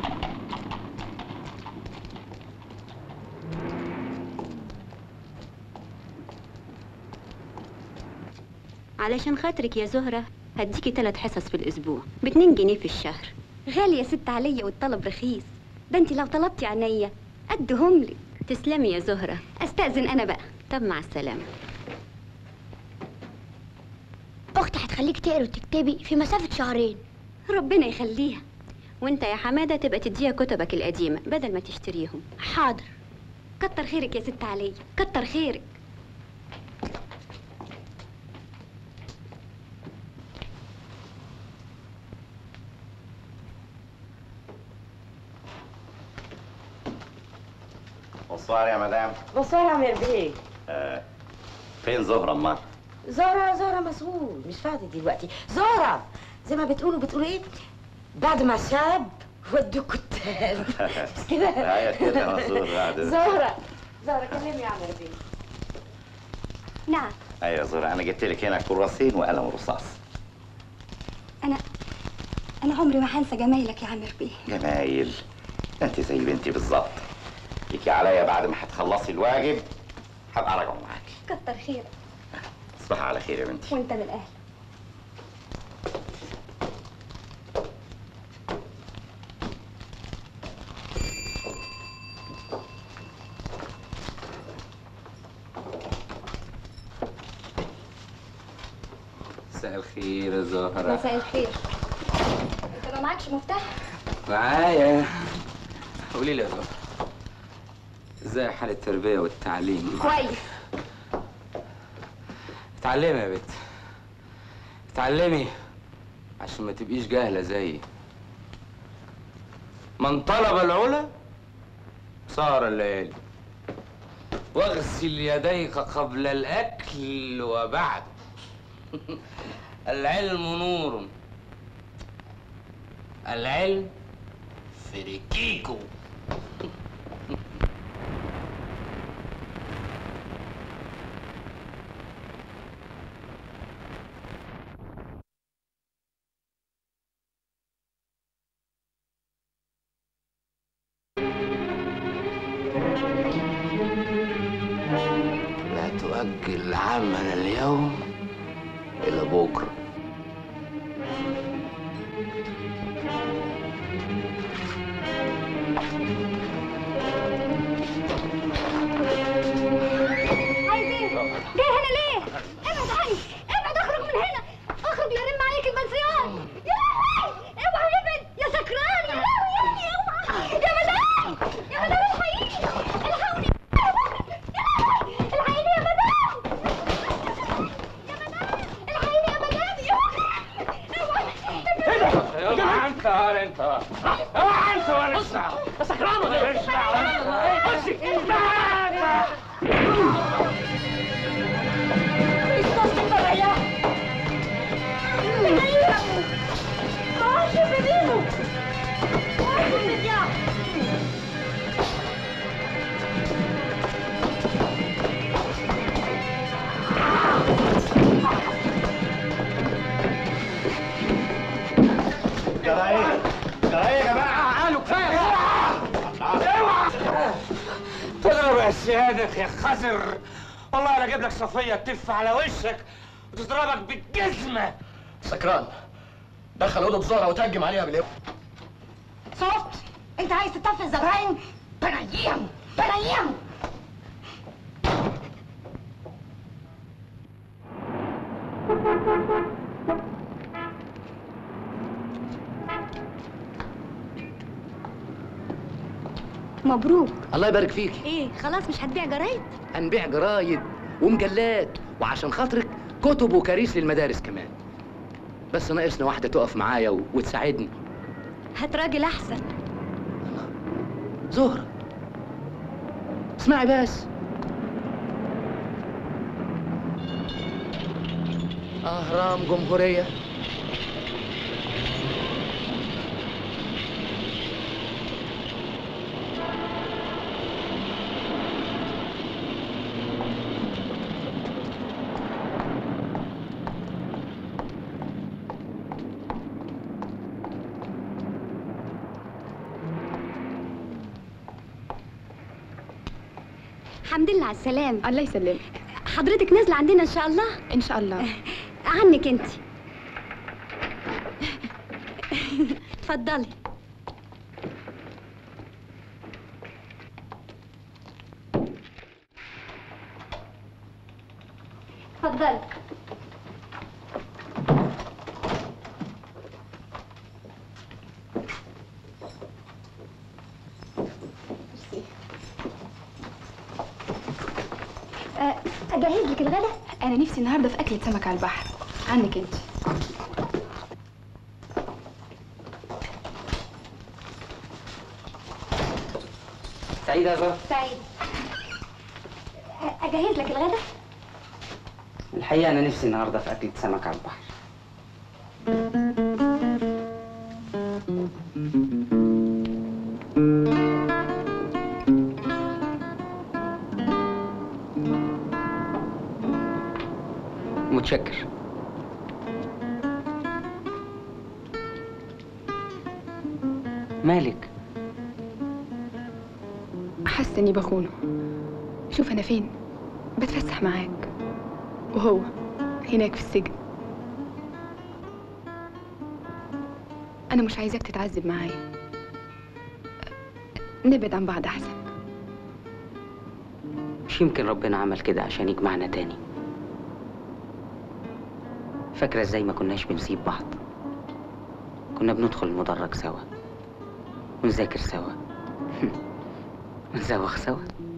S6: علشان خاطرك يا زهرة هديكي ثلاث حصص في الأسبوع باتنين جنيه في الشهر.
S2: غالي يا ست عليا والطلب رخيص. ده انت لو طلبتي عينيا ادهم لك.
S6: تسلمي يا زهرة.
S2: استأذن انا بقى.
S6: طب مع السلامة.
S10: اختي هتخليك تقري وتكتبي في مسافة شهرين.
S2: ربنا يخليها.
S6: وانت يا حمادة تبقى تديها كتبك القديمة بدل ما تشتريهم.
S10: حاضر.
S2: كتر خيرك يا ست عليا، كتر خيرك.
S3: بونسوار يا مدام.
S4: بونسوار يا عمير بيه.
S3: آه. فين زهرة أمال؟
S4: زهرة زهرة مسؤول مش فاضي دلوقتي. زهرة زي ما بتقولوا بتقولوا ايه؟ بعد ما شاب ودوا كتاب مش كده؟
S3: هي كده يا زهرة.
S4: زهرة زهرة كلمي يا عم ربيع.
S2: نعم.
S3: ايوه يا زهرة، انا جبت لك هنا كراسين وقلم رصاص.
S2: انا انا عمري ما هنسى جمايلك يا عم ربيع.
S3: جمايل؟ انت زي بنتي بالظبط. تيجي عليا بعد ما هتخلصي الواجب هبقى راجع معاكي.
S2: كتر خيرك.
S3: تصبحي على خير يا بنتي.
S2: وانت من الاهل.
S15: مساء الخير يا زهرة.
S2: مساء الخير. انت ما معكش مفتاح؟
S15: معايا. قولي لي يا زهرة، ازاي حال التربية والتعليم؟
S2: كويس.
S15: اتعلمي يا بت، اتعلمي عشان ما تبقيش جاهلة زيي. من طلب العلا صار الليالي، واغسل يديك قبل الأكل وبعد. العلم نور، العلم فريكيكو. لا تؤجل عمل اليوم إلى بكرة.
S10: عايز ايه؟ جاي هنا ليه؟ ابعد عني، ابعد، اخرج من هنا، اخرج لا يرن عليك البنسيون. يا لهوي، اوعى ابعد يا سكران، يا لهوي يا ابني، اوعى يا مدام، يا مدام الحقيني، الحقوني، الحقيني يا مدام، يا مدام، الحقيني يا مدام، يا اوعى.
S15: اوعى انت ولا انت، اوعى انت ولا انت.
S10: يا سكران ولا ايه؟
S15: خشي
S3: جرايه جرايه يا جماعه،
S15: قالوا كفايه. اوعى تضرب يا سيادك يا خزر. والله انا اجيب لك صفيه تف على وشك وتضربك بالجزمه.
S8: سكران دخل اوضه زهره وتهجم عليها بالقوه.
S4: شفت؟ انت عايز تطفي الزباين؟ بنيم بنيم.
S2: مبروك.
S11: الله يبارك فيكي.
S2: ايه خلاص مش هتبيع جرايد؟
S11: هنبيع جرايد ومجلات، وعشان خاطرك كتب وكراسي للمدارس كمان. بس ناقصنا واحده تقف معايا و... وتساعدني.
S2: هات راجل احسن.
S11: زهرة اسمعي بس. أهرام جمهورية.
S2: الحمد لله على السلامة.
S16: الله يسلمك.
S2: حضرتك نازلة عندنا إن شاء الله؟
S16: إن شاء الله.
S2: عنك أنت. اتفضلي. اتفضلي. أجهز لك الغدا؟
S16: أنا نفسي النهاردة في أكلة سمك على البحر. عنك أنت.
S12: سعيدة يا زهرة؟
S2: سعيد. أجهز لك الغدا؟
S12: الحقيقة أنا نفسي النهاردة في أكلة سمك على البحر. متشكر. مالك؟
S16: حاسه اني بخونه. شوف انا فين، بتفسح معاك وهو هناك في السجن. انا مش عايزاك تتعذب معايا، نبعد عن بعض احسن.
S12: مش يمكن ربنا عمل كده عشان يجمعنا تاني؟ فاكرة ازاي ما كناش بنسيب بعض؟ كنا بندخل المدرج سوا ونذاكر سوا ونزوغ سوا.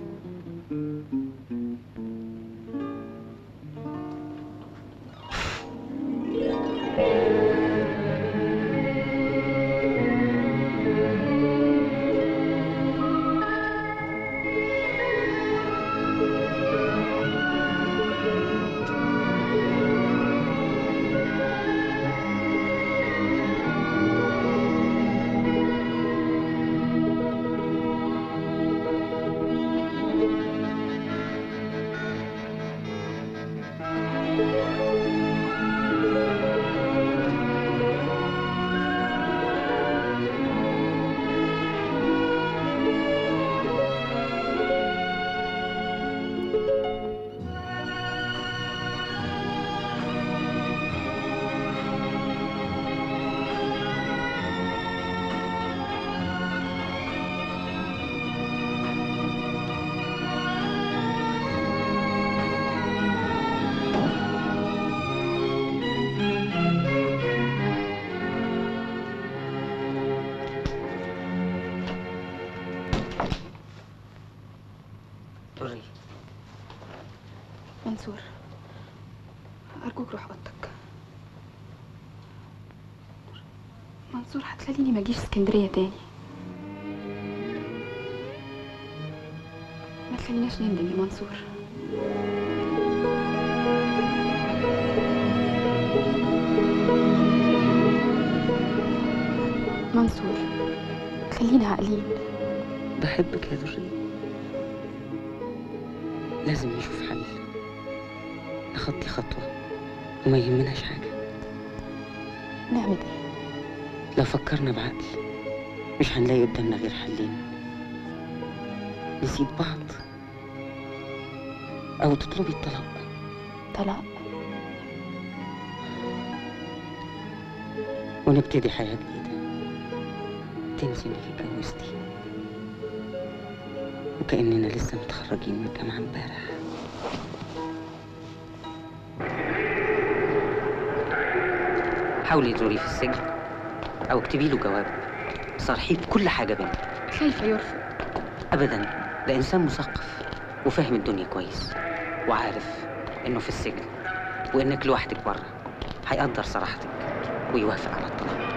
S16: منصور، أرجوك روح أوضتك. منصور، هتخليني ما أجيش اسكندرية تاني. ما تخليناش نندم يا منصور. منصور، خلينا عاقلين.
S12: بحبك يا درية. لازم نشوف حل، نخطي خطوة وما يهمناش حاجة.
S16: نعمل ايه؟
S12: لو فكرنا بعقل مش هنلاقي قدامنا غير حلين: نسيب بعض أو تطلبي الطلاق.
S16: طلاق؟
S12: ونبتدي حياة جديدة، تنسي إنك اتجوزتي وكأننا لسه متخرجين من الجامعة امبارح. حاولي تزوريه في السجن أو اكتبي له جواب صارحيه بكل حاجة بينكم.
S16: خايفة يرفض.
S12: أبداً، ده إنسان مثقف وفاهم الدنيا كويس وعارف إنه في السجن وإنك لوحدك بره، هيقدر صراحتك ويوافق على الطلاق.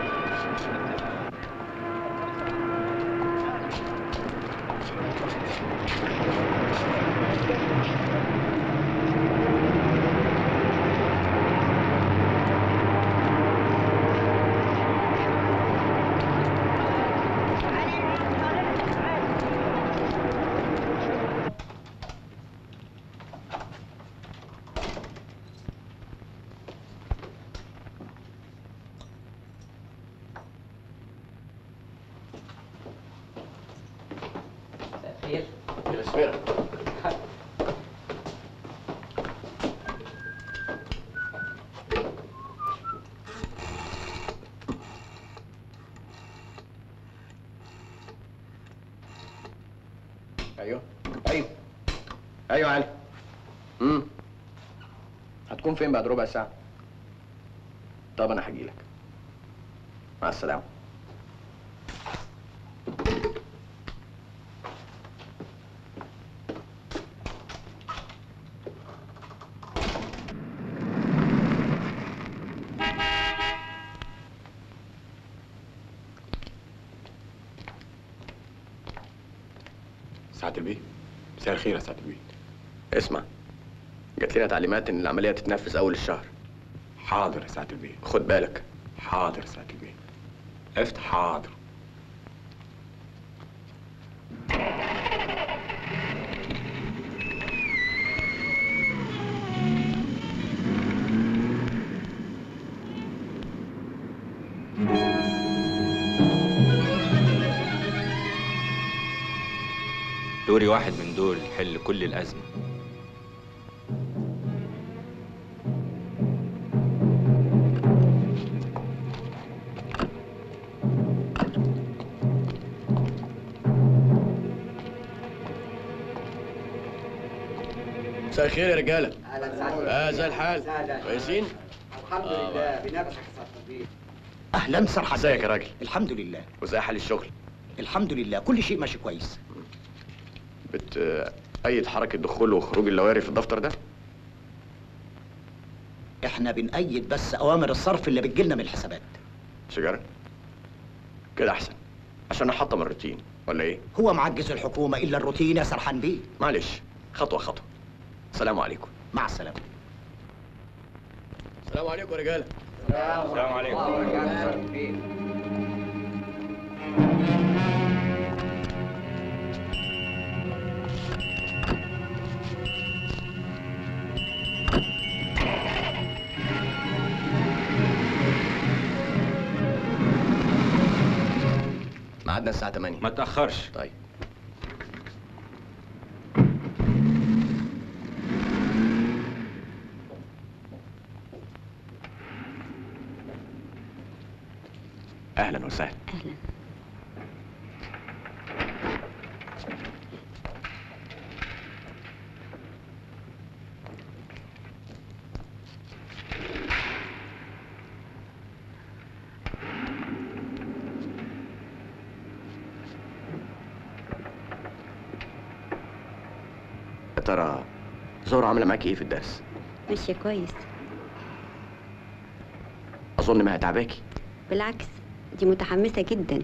S8: ايوه ايوه ايوه علي. امم هتكون فين بعد ربع ساعة؟ طب انا هجيلك. مع السلامة.
S14: سعادة البيه، مساء الخير يا سعادة البيه.
S8: اسمع، جات لنا تعليمات ان العملية تتنفذ اول الشهر.
S14: حاضر يا سعادة البيه.
S8: خد بالك.
S14: حاضر يا سعادة البيه. افتح. حاضر.
S9: دوري واحد من دول يحل كل الأزمة.
S8: مساء الخير يا رجاله.
S1: اهلا وسهلا.
S8: اه زي الحال؟ كويسين؟
S1: الحمد
S8: آه
S1: لله بنعمتك يا سعاده البيه. اهلا سرحان.
S8: ازيك يا راجل؟
S1: الحمد لله.
S8: وازاي حال الشغل؟
S1: الحمد لله كل شيء ماشي كويس.
S8: بتأيد حركه دخول وخروج اللواري في الدفتر ده؟
S1: احنا بنأيد بس اوامر الصرف اللي بتجيلنا من الحسابات.
S8: سيجاره؟ كده احسن عشان احطم الروتين ولا ايه؟
S1: هو معجز الحكومه الا الروتين يا سرحان بيه.
S8: معلش خطوه خطوه. السلام عليكم.
S1: مع السلامه.
S8: السلام عليكم يا رجاله.
S1: السلام
S8: عليكم. ميعادنا الساعة تمانية.
S9: ما تأخرش.
S8: طيب. أهلا وسهلا.
S12: أهلا.
S8: يا ترى زهرة عاملة معاكي إيه في الدرس؟
S12: ماشية كويس.
S8: أظن ما هتعباكي.
S12: بالعكس دي متحمسة جدا.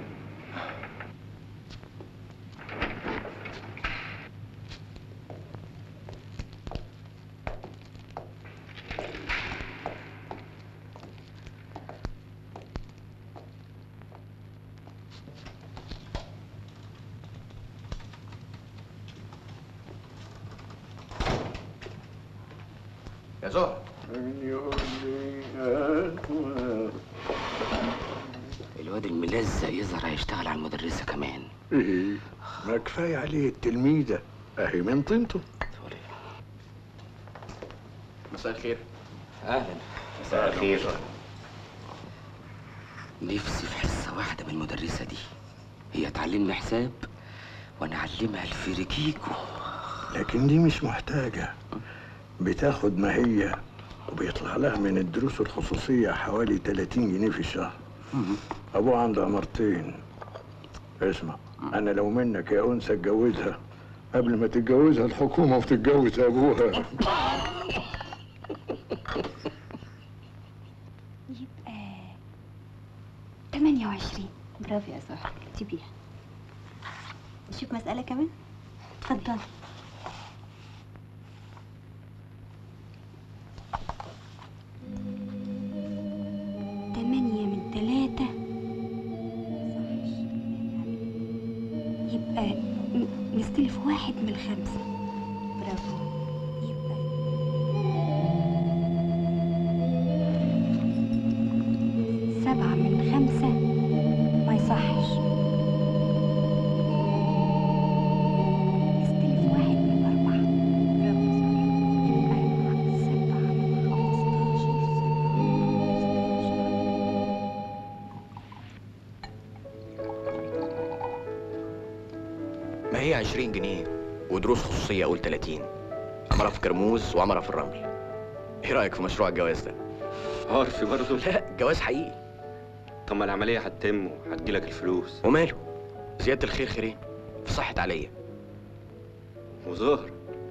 S8: يا زهرة.
S11: الواد الملزق يظهر هيشتغل على المدرسة كمان.
S5: ايه ما كفايه عليه التلميذه اهي من طينته.
S8: مساء الخير.
S11: اهلا.
S3: مساء الخير.
S11: نفسي في حصة واحدة من المدرسة دي، هي تعلمنا حساب وانا اعلمها الفريكيكو.
S5: لكن دي مش محتاجه، بتاخد ما هي وبيطلع لها من الدروس الخصوصيه حوالي تلاتين جنيه في الشهر. ابوها عنده عمارتين. اسمع، انا لو منك يا انثى اتجوزها قبل ما تتجوزها الحكومه وتتجوز ابوها.
S2: يبقى تمانية وعشرين. برافو يا زهر، اكتبيها. نشوف مسألة كمان؟ اتفضلي. تمانية من تلاتة يبقى ن- نستلف واحد من خمسة. برافو. يبقى سبعة من خمسة ما يصحش. نستلف واحد من أربعة. برافو يا زهرة. يبقى سبعة من خمستاشر.
S8: ما هي عشرين جنيه ودروس خصوصية أقول تلاتين. عمرة في كرموز وعمرة في الرمل. إيه رأيك في مشروع الجواز ده؟
S9: عارفي برضه؟
S8: لا جواز حقيقي.
S9: طب ما العملية هتتم وهتجيلك الفلوس.
S8: وماله؟ زيادة الخير خيرين. في صحة عليا.
S9: وزهر.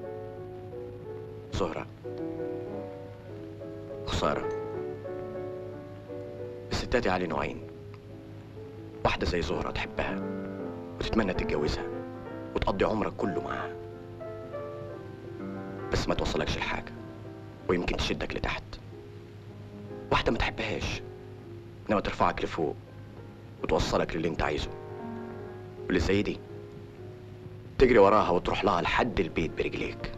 S8: زهرة. خسارة. الستات يا علي نوعين. واحدة زي زهرة تحبها وتتمنى تتجوزها وتقضي عمرك كله معاها، بس ما توصلكش لحاجة ويمكن تشدك لتحت. واحدة ما تحبهاش انما ترفعك لفوق وتوصلك للي انت عايزه، واللي زي دي تجري وراها وتروح لها لحد البيت برجليك.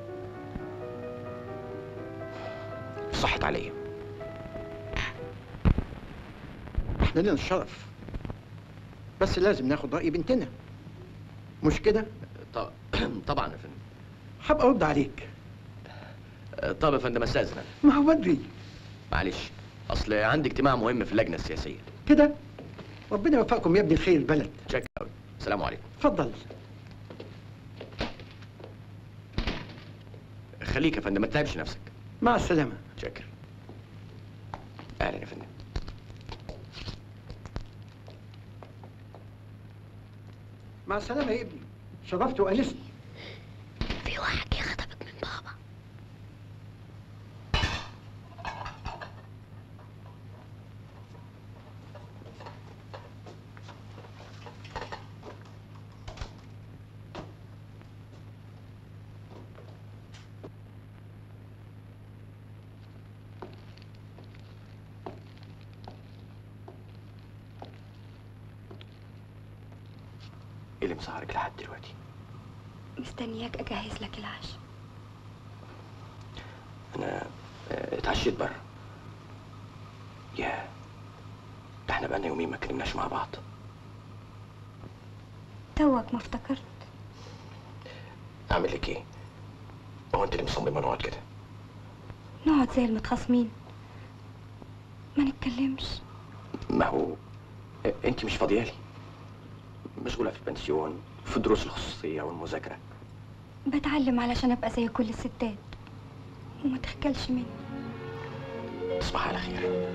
S8: صحت عليا.
S17: احنا لنا الشرف، بس لازم ناخد رأي بنتنا، مش كده؟
S8: طبعا يا فندم.
S5: هبقى ارد عليك.
S8: آه، طب يا فندم استاذن.
S5: ما هو بدري
S8: معلش، اصل عندي اجتماع مهم في اللجنه السياسيه.
S5: كده. ربنا يوفقكم يا ابني الخير البلد.
S8: شكرا قوي. السلام عليكم.
S5: اتفضل.
S8: خليك يا فندم، ما تتعبش نفسك.
S5: مع السلامه.
S8: شكرا. اهلا يا فندم.
S5: مع السلامه يا ابني، شرفت وانستني.
S10: في واحد جه خطبك من بابا.
S8: ايه اللي مسهرك لحد دلوقتي؟
S2: مستنياك اجهز لك العشاء.
S8: انا آه، اتعشيت بره. ياه، ده احنا بقالنا يومين ما اتكلمناش مع بعض.
S2: توك ما افتكرت.
S8: اعمل لك ايه؟ هو انت اللي مصممه نقعد كده؟
S2: نقعد زي المتخاصمين ما نتكلمش.
S8: ما هو آه، انت مش فاضيه لي، مشغوله في البنسيون، في الدروس الخصوصيه والمذاكره.
S2: بتعلم علشان ابقى زي كل الستات وما تخجلش مني.
S8: تصبح على خير.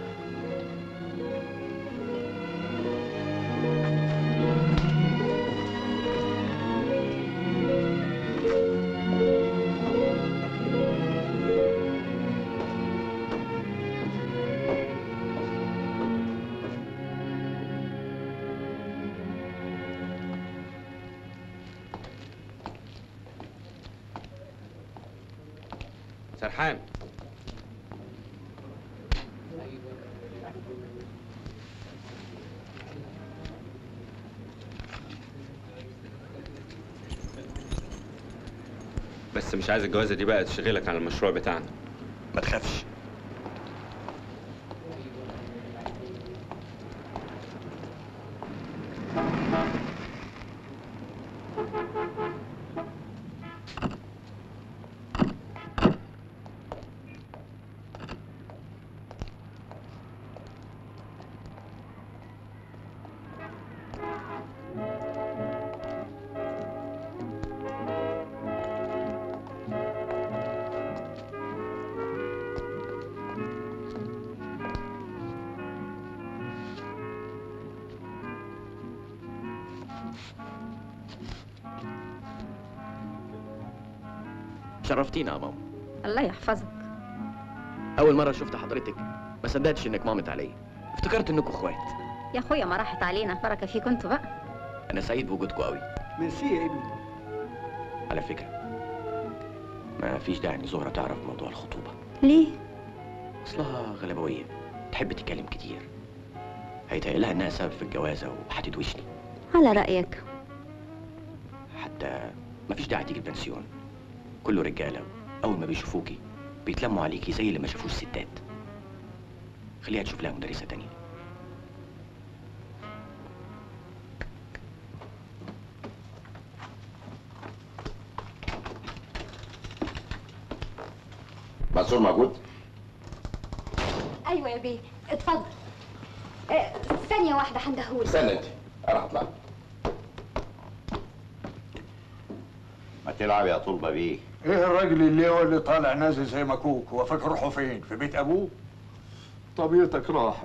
S9: سرحان، بس مش عايز الجوازة دي بقى تشغلك عن المشروع بتاعنا.
S8: ما تخافش. شرفتينا يا ماما.
S18: الله يحفظك.
S8: اول مره شفت حضرتك ما صدقتش انك مامت عليا، افتكرت انكم اخوات.
S18: يا اخويا ما راحت علينا، بركه فيكم انتوا بقى.
S8: انا سعيد بوجودكم قوي.
S5: ميرسي يا ابني.
S8: على فكره ما فيش داعي ان زهره تعرف موضوع الخطوبه.
S18: ليه؟
S8: اصلها غلبويه، تحب تتكلم كتير، هيتهيأ لها انها سبب في الجوازه وهتدوشني.
S18: على رايك.
S8: حتى ما فيش داعي تيجي البنسيون، كله رجاله، اول ما بيشوفوكي بيتلموا عليكي زي اللي ما شافوش ستات. خليها تشوف لها مدرسه تانيه.
S3: منصور موجود؟
S2: ايوه يا بيه، اتفضل. اه، ثانيه واحده هندهولك.
S3: استنى انت، انا هطلع. ما تلعب يا طلبه بيه.
S5: ايه الراجل اللي هو اللي طالع نازل زي مكوك؟ هو فاكر روحه فين؟ في بيت ابوه؟ طبيعتك راحت.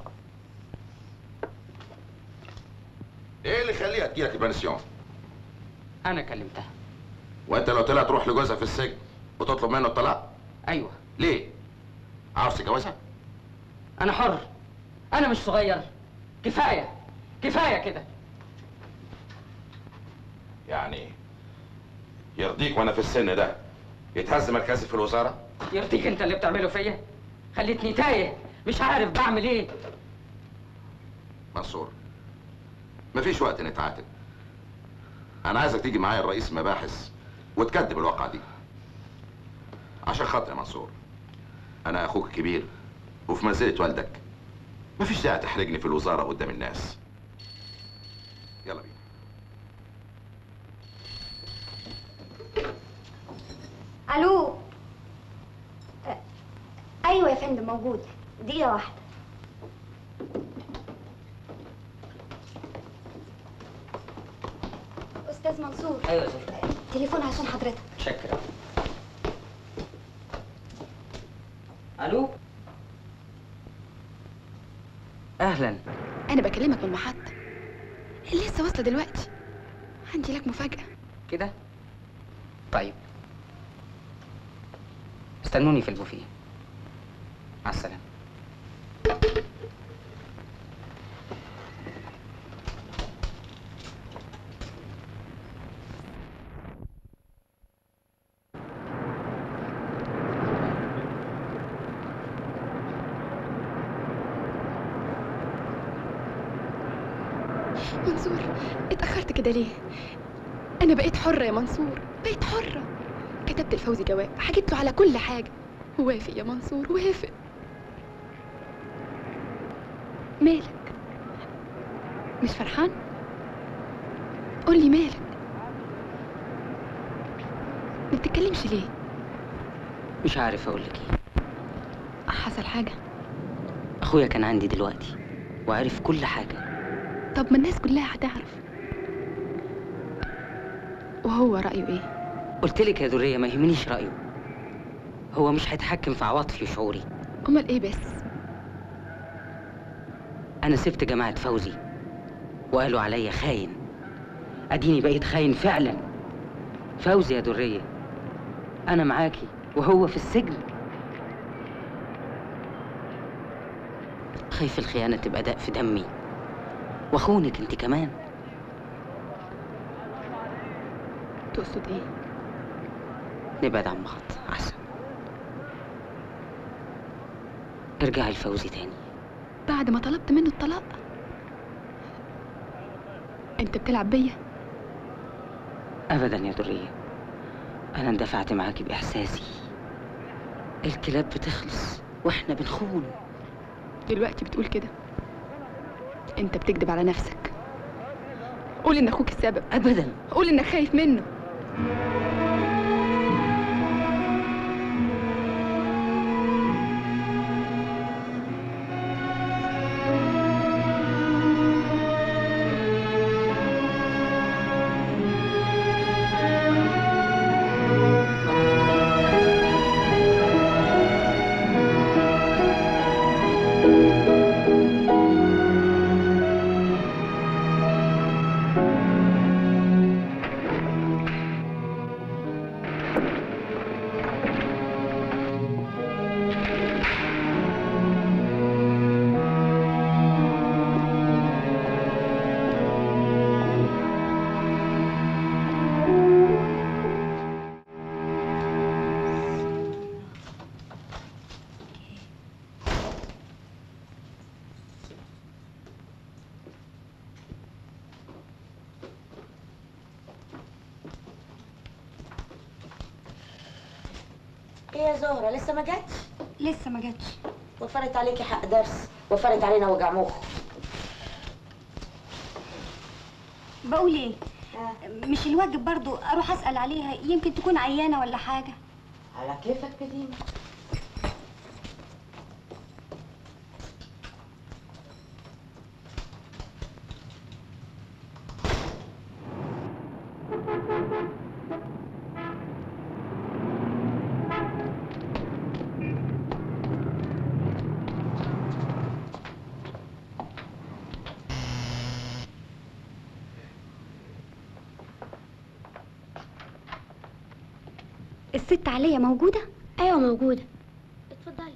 S3: ايه اللي يخليها تجيلك البنسيون؟
S12: انا كلمتها.
S3: وانت لو طلعت تروح لجوزها في السجن وتطلب منه الطلاق؟
S12: ايوه.
S3: ليه؟ عاوز تتجوزها؟
S12: انا حر، انا مش صغير. كفايه كفايه كده.
S3: يعني يرضيك وانا في السن ده يتهز مركزي في الوزاره؟
S12: يرضيك انت اللي بتعمله فيا؟ خليتني تايه، مش عارف بعمل ايه.
S3: منصور، مفيش وقت نتعاتب. انا عايزك تيجي معايا الرئيس المباحث وتكذب الواقعة دي عشان خاطري يا منصور. انا اخوك الكبير وفي منزلة والدك، مفيش داعي تحرجني في الوزارة قدام الناس. يلا بينا.
S2: الو. أ- ايوه يا فندم موجود. دقيقه واحده. استاذ منصور.
S12: ايوه يا زهرة.
S2: تليفون عشان حضرتك.
S12: شكرا. الو. اهلا.
S16: انا بكلمك من المحطه، لسه واصله دلوقتي. عندي لك مفاجاه.
S12: كده طيب، استنوني في البوفيه. مع السلامه.
S16: منصور، اتأخرت كده ليه؟ أنا بقيت حرة يا منصور، بقيت حرة. كتبت لفوزي جواب، حكيت له على كل حاجة. وافق يا منصور، وافق. مالك؟ مش فرحان؟ قولي مالك؟ ما بتتكلمش ليه؟
S12: مش عارف اقول لك ايه.
S16: حصل حاجة؟
S12: اخويا كان عندي دلوقتي وعرف كل حاجه.
S16: طب ما الناس كلها هتعرف. وهو رأيه ايه؟
S12: قلت لك يا درية ما يهمنيش رأيه. هو مش هيتحكم في عواطفي وشعوري.
S16: امال ايه بس؟
S12: انا سبت جماعة فوزي وقالوا عليا خاين. اديني بقيت خاين فعلا. فوزي يا درية، انا معاكي وهو في السجن. خايف الخيانة تبقى داء في دمي، واخونك انت كمان.
S16: تقصد ايه؟
S12: نبعد عن بعض احسن. ارجعي لفوزي تاني.
S16: بعد ما طلبت منه الطلاق؟ انت بتلعب بيا؟
S12: ابدا يا درية، انا اندفعت معاكي باحساسي. الكلاب بتخلص واحنا بنخون.
S16: دلوقتي بتقول كده؟ انت بتكذب على نفسك. قول ان اخوك السبب.
S12: ابدا.
S16: قول انك خايف منه.
S4: ايه يا زهرة لسه ما جاتش؟
S2: لسه ما جاتش.
S4: وفرت عليكي حق درس، وفرت علينا وجع مخ.
S2: بقول ايه؟ مش الواجب برضو اروح اسال عليها؟ يمكن تكون عيانه ولا حاجه.
S4: على كيفك كديمة.
S2: الست عليا موجوده؟
S10: ايوه موجوده. اتفضلي.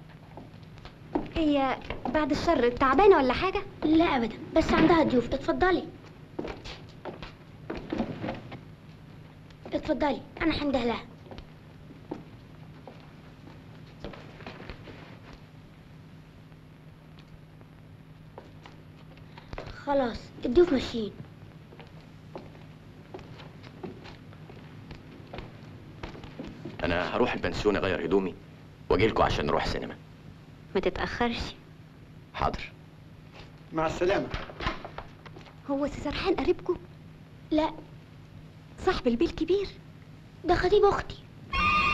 S2: هي بعد الشر تعبانه ولا حاجه؟
S10: لا ابدا، بس عندها ضيوف. اتفضلي اتفضلي، انا هنده لها. خلاص الضيوف ماشيين.
S8: انا هروح البنسيون اغير هدومي واجيلكوا عشان نروح سينما.
S2: ما تتاخرش.
S8: حاضر.
S1: مع السلامه.
S2: هو سي سرحان قريبكم؟
S10: لا،
S2: صاحب البيت كبير.
S10: ده خطيب اختي.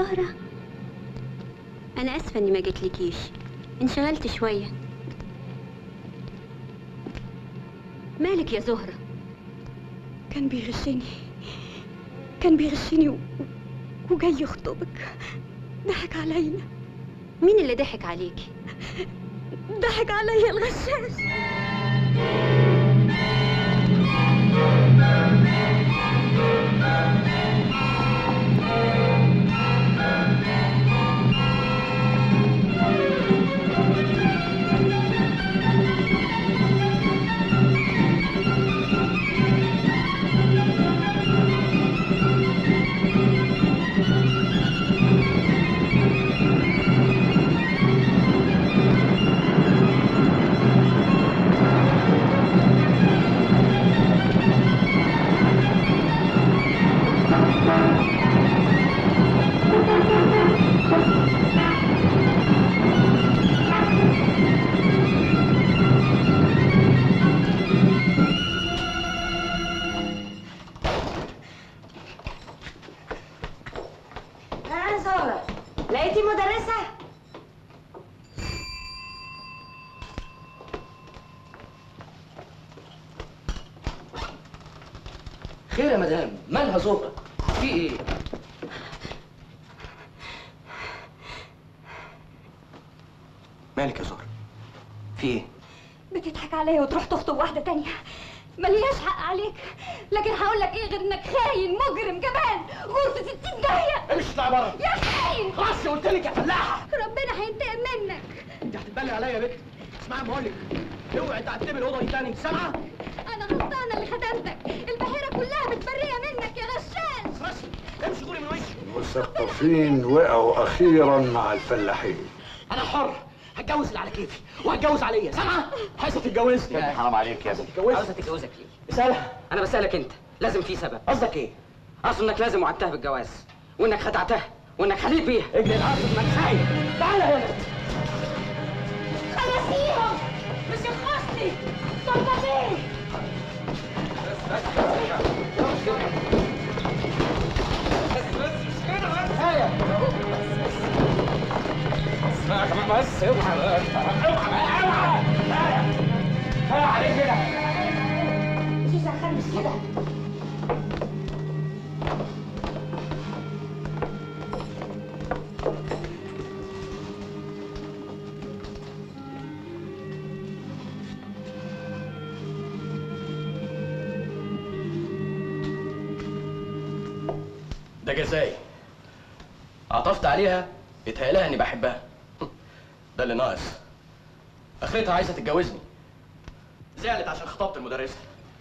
S6: زهرة، أنا آسفة إني ما جيتلكيش، انشغلت شوية. مالك يا زهرة؟ كان بيغشني كان بيغشني و... وجاي يخطبك. ضحك عليا. مين اللي ضحك عليكي؟ ضحك عليا الغشاش.
S4: ها زهرة، لقيتي مدرسة؟
S11: خير يا مدام، مالها زهرة؟ في ايه؟
S8: مالك يا زهرة؟ في ايه؟
S2: بتضحك عليا وتروح تخطب واحدة تانية. ملياش حق عليك، لكن هقول لك ايه غير انك خاين مجرم جبان غرفة ستين داهية.
S8: امشي اطلعي بره.
S2: يا خاين.
S8: خلاص قلت لك يا فلاحة.
S2: ربنا هينتقم منك.
S8: انت هتتبلي عليا يا بنت. اسمعي ما اقول لك، اوعي تعتبي الاوضه دي تاني، سامعه؟
S2: انا غلطانة اللي خدمتك، البحيرة كلها متبرية منك يا غشاش.
S8: بس امشي غوري من وشي.
S5: المثقفين وقعوا اخيرا مع الفلاحين.
S8: انا حر، هتجوز اللي على كيفي وهتجوز عليا، سامعه؟ عايزه تتجوزني.
S3: يا ابني حرام عليك يا ابني.
S8: تتجوزني؟
S12: عاوزة تتجوزك ليه؟
S8: اسالها.
S12: أنا بسألك أنت، لازم في سبب.
S8: قصدك إيه؟
S12: أقصد إنك لازم وعدتها بالجواز، وإنك خدعتها، وإنك حليت بيها.
S8: اجري العصر إنك خاين. تعالى هنا.
S4: خلصيهم، مش يخصني. طلبتي.
S15: اسمع كمان بس، اوعى اوعى اوعى اوعى عليك كده.
S4: مش يسخن مش كده.
S8: ده جزاي. عطفت عليها اتهيألها اني بحبها. ده اللي ناقص. اخرتها عايزه تتجوزني. زعلت عشان خطبت المدرسه.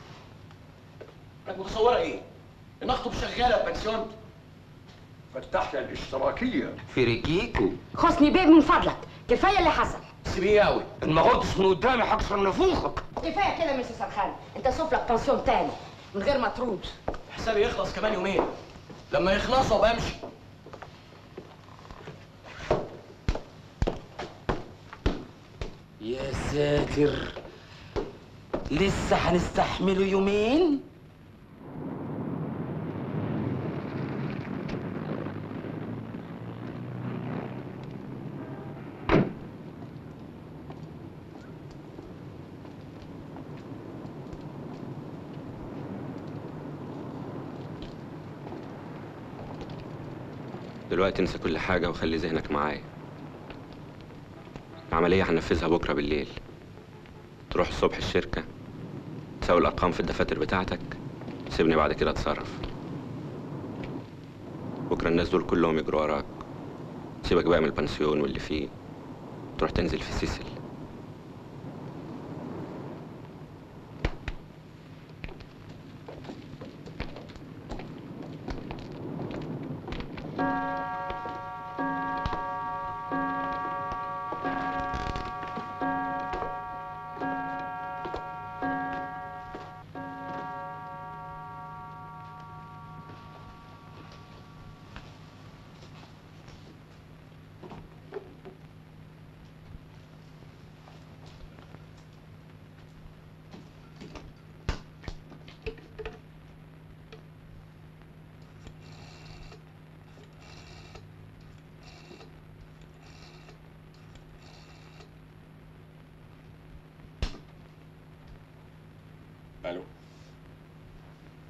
S8: انك متصوره ايه؟ ان اخطب شغاله في بنسيون؟
S5: فتحت الاشتراكيه
S15: في رجيكو.
S4: حسني بيه من فضلك، كفايه اللي حصل.
S8: سيبيه قوي.
S15: ان ما غرتش من قدامي هكسر نافوخك.
S4: كفايه كده مش سرخان، انت شوف لك بنسيون تاني من غير ما تروج.
S8: حسابي يخلص كمان يومين. لما يخلصوا ابقى امشي.
S15: يا ساتر، لسه هنستحمله يومين؟
S9: دلوقتي انسى كل حاجة وخلي ذهنك معايا. العملية هننفذها بكرة بالليل. تروح الصبح الشركة، تساوي الأرقام في الدفاتر بتاعتك، سيبني بعد كده اتصرف. بكرة الناس دول كلهم يجروا وراك. سيبك بقى من البنسيون واللي فيه، تروح تنزل في سيسل.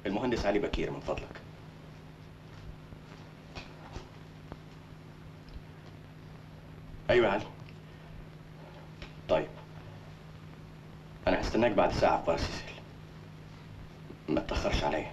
S8: المهندس علي بكير من فضلك. ايوه يا علي. طيب انا هستناك بعد ساعه في بار سيسيل، ما تتاخرش عليا.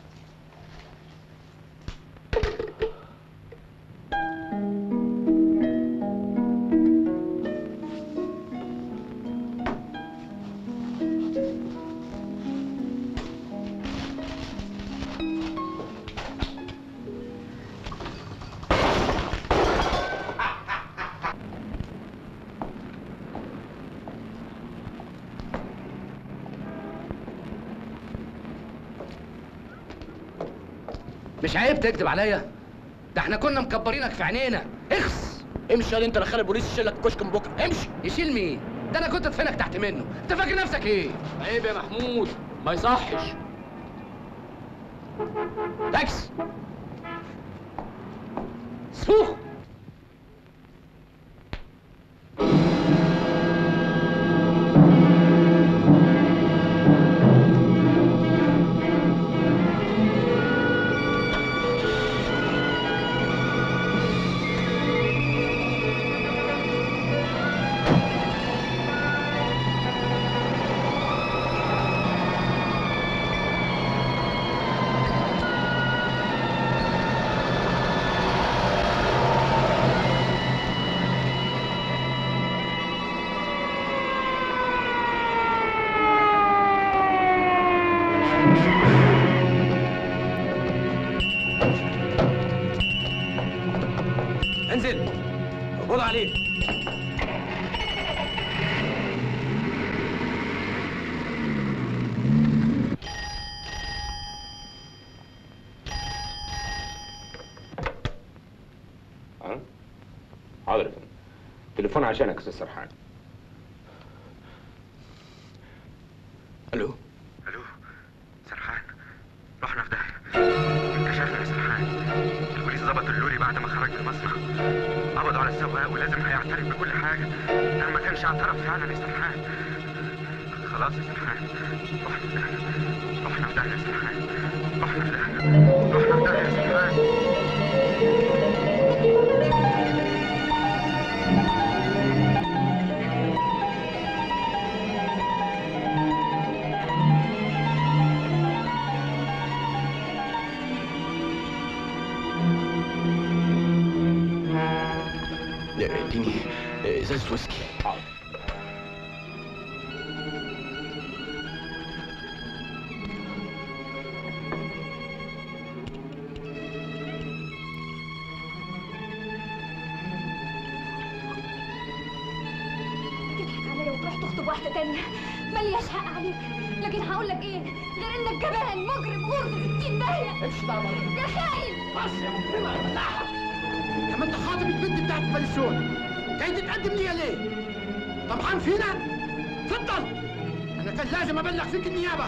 S11: مش عيب تكذب عليا؟ ده احنا كنا مكبرينك في عينينا. اخس.
S8: امشي يا انت اللي خلي البوليس يشيل لك الكشك من بكره. امشي.
S11: يشيل مين؟ ده انا كنت ادفنك تحت منه. انت فاكر نفسك ايه؟
S8: عيب يا محمود، ما يصحش.
S11: تاكس. سوخ.
S8: انزل. قبض عليك.
S9: اه حاضر يا فندم. تليفون عشانك يا استاذ سرحان.
S8: الو.
S19: الو سرحان، رحنا في داهيه. انكشفنا يا سرحان. البوليس ظبط اللوري بعد ما خرج من المصنع، قبضوا على السواق ولازم هيعترف بكل حاجه. ده ما كانش اعترف فعلا يا سرحان. خلاص يا سرحان، رحنا في داهيه. رحنا في داهيه يا سرحان. رحنا في داهيه. رحنا في داهيه يا سرحان.
S8: اديني ازازه ويسكي.
S9: حاضر.
S2: تضحك عليا وتروح تخطب واحدة تانية، ملياش حق عليك، لكن هقول لك ايه؟ غير انك جبان مجرم غور في ستين داهية.
S11: امشي بقى بره.
S2: يا خاين.
S11: بس يا مجرمة يا ملاحة. لما انت خاطب البنت بتاعت بلسون، جاي تتقدم ليا ليه؟ طمعان فينا؟ اتفضل. انا كان لازم ابلغ فيك النيابة.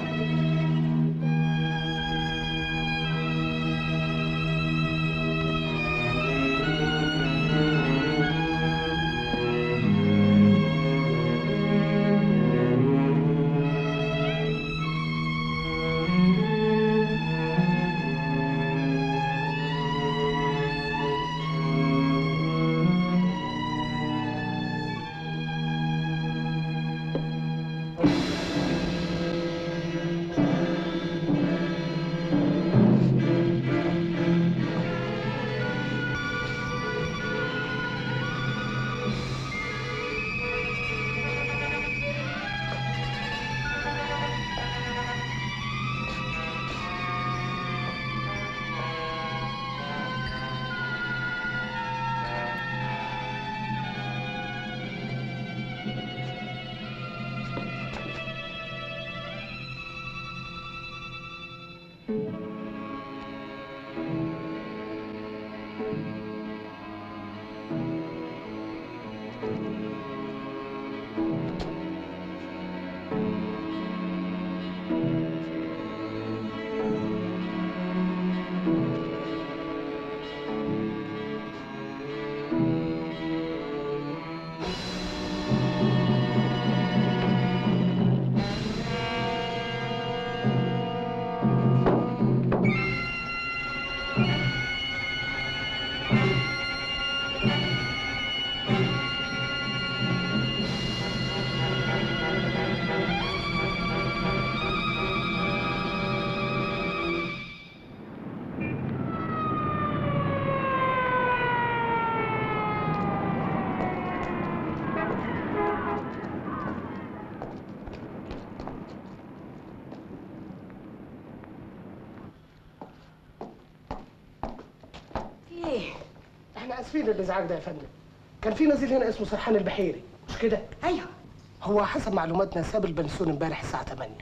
S20: احنا اسفين للازعاج ده يا فندم. كان في نزيل هنا اسمه سرحان البحيري، مش كده؟
S4: ايوه.
S20: هو حسب معلوماتنا ساب البنسون امبارح الساعة تمانية.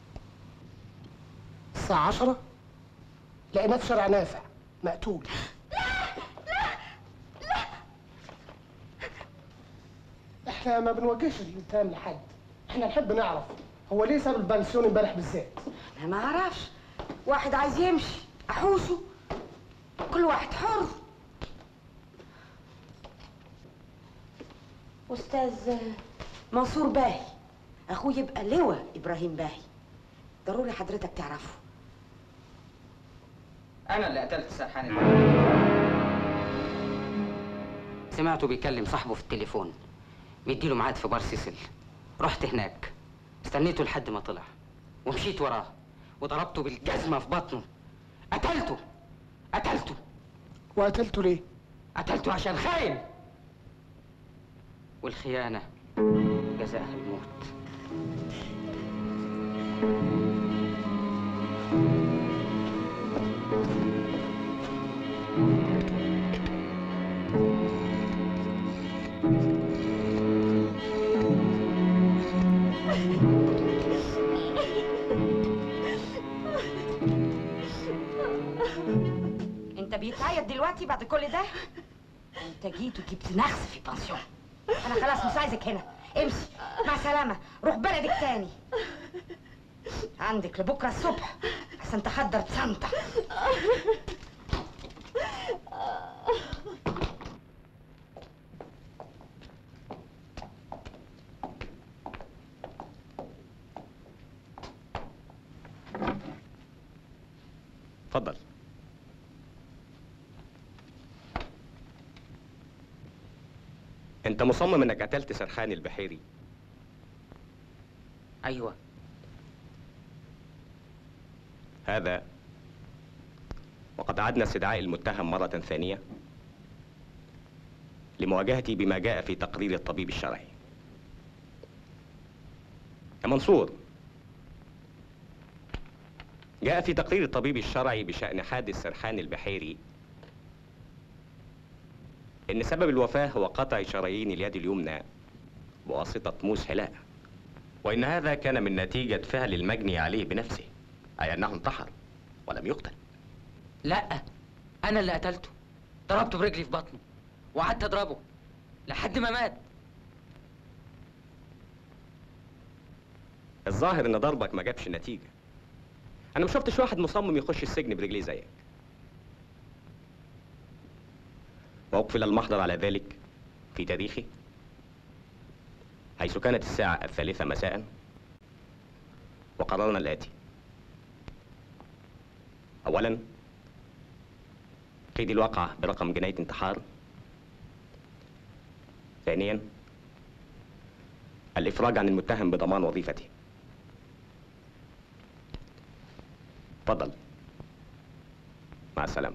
S20: الساعة عشرة لقيناه في شارع نافع مقتول. احنا ما بنوجهش الاتهام لحد، احنا نحب نعرف هو ليه ساب البنسيون امبارح بالذات.
S4: انا ما اعرفش، واحد عايز يمشي احوشه، كل واحد حر. استاذ منصور باهي اخوه يبقى لواء ابراهيم باهي، ضروري حضرتك تعرفه.
S12: انا اللي قتلت سرحان. سمعته بيكلم صاحبه في التليفون بيديله ميعاد في بار سيسل. رحت هناك استنيته لحد ما طلع ومشيت وراه وضربته بالجزمه في بطنه. قتلته قتلته.
S20: وقتلته ليه؟
S12: قتلته عشان خاين، والخيانه جزاها الموت.
S4: انت بيتعيط دلوقتي بعد كل ده؟ انت جيت وجبت نغص في بانسيون. انا خلاص مش عايزك هنا، امشي مع سلامه، روح بلدك تاني. عندك لبكره الصبح عشان تحضر شنطه.
S9: اتفضل. انت مصمم انك قتلت سرحان البحيري؟
S12: ايوه.
S9: هذا وقد عدنا استدعاء المتهم مرة ثانية لمواجهتي بما جاء في تقرير الطبيب الشرعي. يا منصور، جاء في تقرير الطبيب الشرعي بشأن حادث سرحان البحيري إن سبب الوفاة هو قطع شرايين اليد اليمنى بواسطة موس حلاقة، وإن هذا كان من نتيجة فعل المجني عليه بنفسه، أي أنه انتحر ولم يقتل.
S12: لا، انا اللي قتلته. ضربته برجلي في بطنه وقعدت اضربه لحد ما مات.
S9: الظاهر إن ضربك ما جابش نتيجة. أنا ما شفتش واحد مصمم يخش السجن برجليه زيك. وأقفل المحضر على ذلك في تاريخي، حيث كانت الساعة الثالثة مساء، وقررنا الآتي: أولاً قيد الواقعة برقم جناية انتحار. ثانياً الإفراج عن المتهم بضمان وظيفته. تفضل، مع السلامة.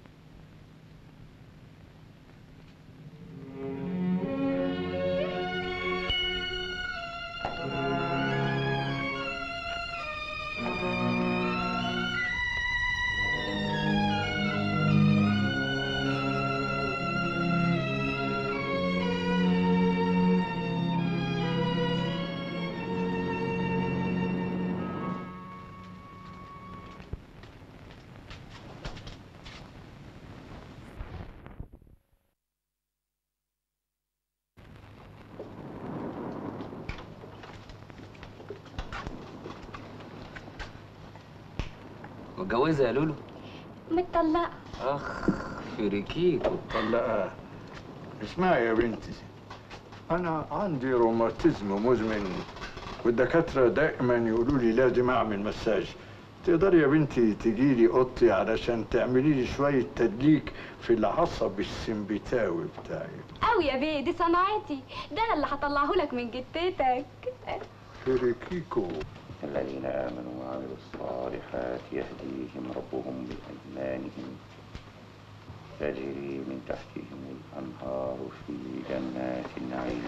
S15: متجوزة يا لولو؟
S2: متطلقة.
S15: اخ فريكيك
S5: متطلقة. اسمعي يا بنتي، أنا عندي روماتيزم مزمن والدكاترة دائما يقولوا لي لازم أعمل مساج. تقدري يا بنتي تجي لي أوضتي علشان تعملي لي شوية تدليك في العصب السمبتاوي بتاعي؟
S2: أوي يا بيه، دي صناعتي، ده أنا اللي هطلعه لك من جتتك.
S5: فريكيكو.
S3: الذين آمنوا وعملوا الصالحات يهديهم ربهم بأيمانهم تجري من تحتهم الأنهار في جنات النعيم.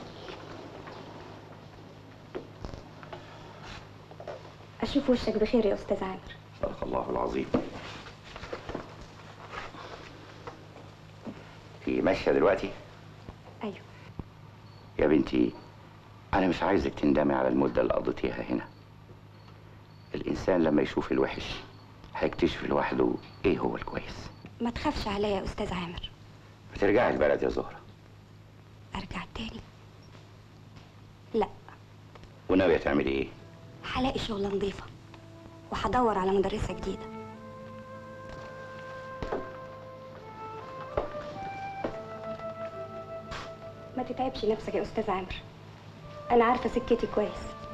S2: أشوف وشك بخير يا أستاذ عامر.
S3: صدق الله العظيم. ماشيه دلوقتي؟
S2: ايوه.
S3: يا بنتي انا مش عايزك تندمي على المده اللي قضيتيها هنا. الانسان لما يشوف الوحش هيكتشف لوحده ايه هو الكويس.
S2: ما تخافش عليا يا استاذ عامر.
S3: بترجعي البلد يا زهره؟
S2: ارجع تاني؟ لا.
S3: وناويه تعملي ايه؟
S2: هلاقي شغله نظيفه وهدور على مدرسه جديده. ما تتعبش نفسك يا استاذ عامر، انا عارفه سكتي كويس.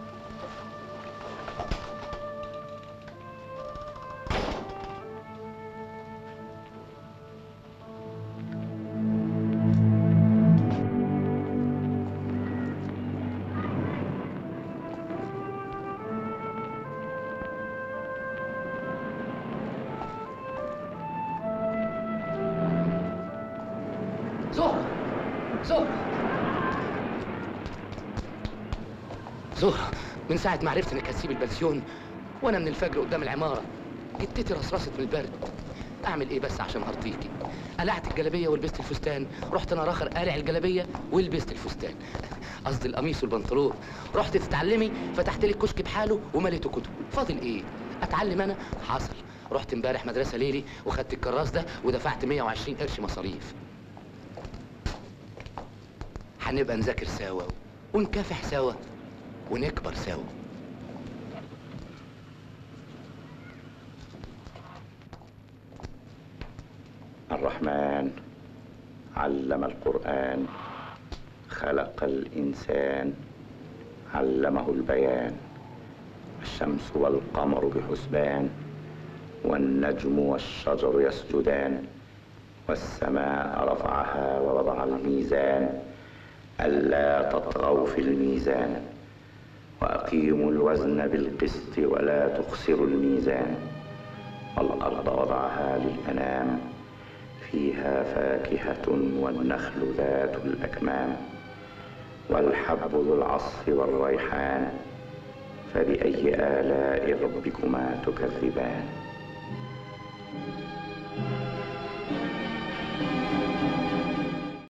S11: زهرة زهرة زهرة، من ساعة ما عرفت انك هتسيب البنسيون وانا من الفجر قدام العمارة جتتي رصرصت من البرد. اعمل ايه بس عشان ارضيكي؟ قلعت الجلابية ولبست الفستان، رحت انا راخر قالع الجلابية ولبست الفستان، قصدي القميص والبنطلون. رحت تتعلمي فتحت لي الكشك بحاله ومليته كتب. فاضل ايه؟ اتعلم انا؟ حصل. رحت امبارح مدرسة ليلي وخدت الكراس ده ودفعت مية وعشرين قرش مصاريف. هنبقى نذاكر سوا ونكافح سوا ونكبر سوا.
S3: الرحمن علم القرآن خلق الإنسان علمه البيان. الشمس والقمر بحسبان والنجم والشجر يسجدان والسماء رفعها ووضع الميزان ألا تطغوا في الميزان وأقيموا الوزن بالقسط ولا تخسروا الميزان. والأرض وضعها للأنام فيها فاكهة والنخل ذات الأكمام والحب ذو العصف والريحان فبأي آلاء ربكما تكذبان.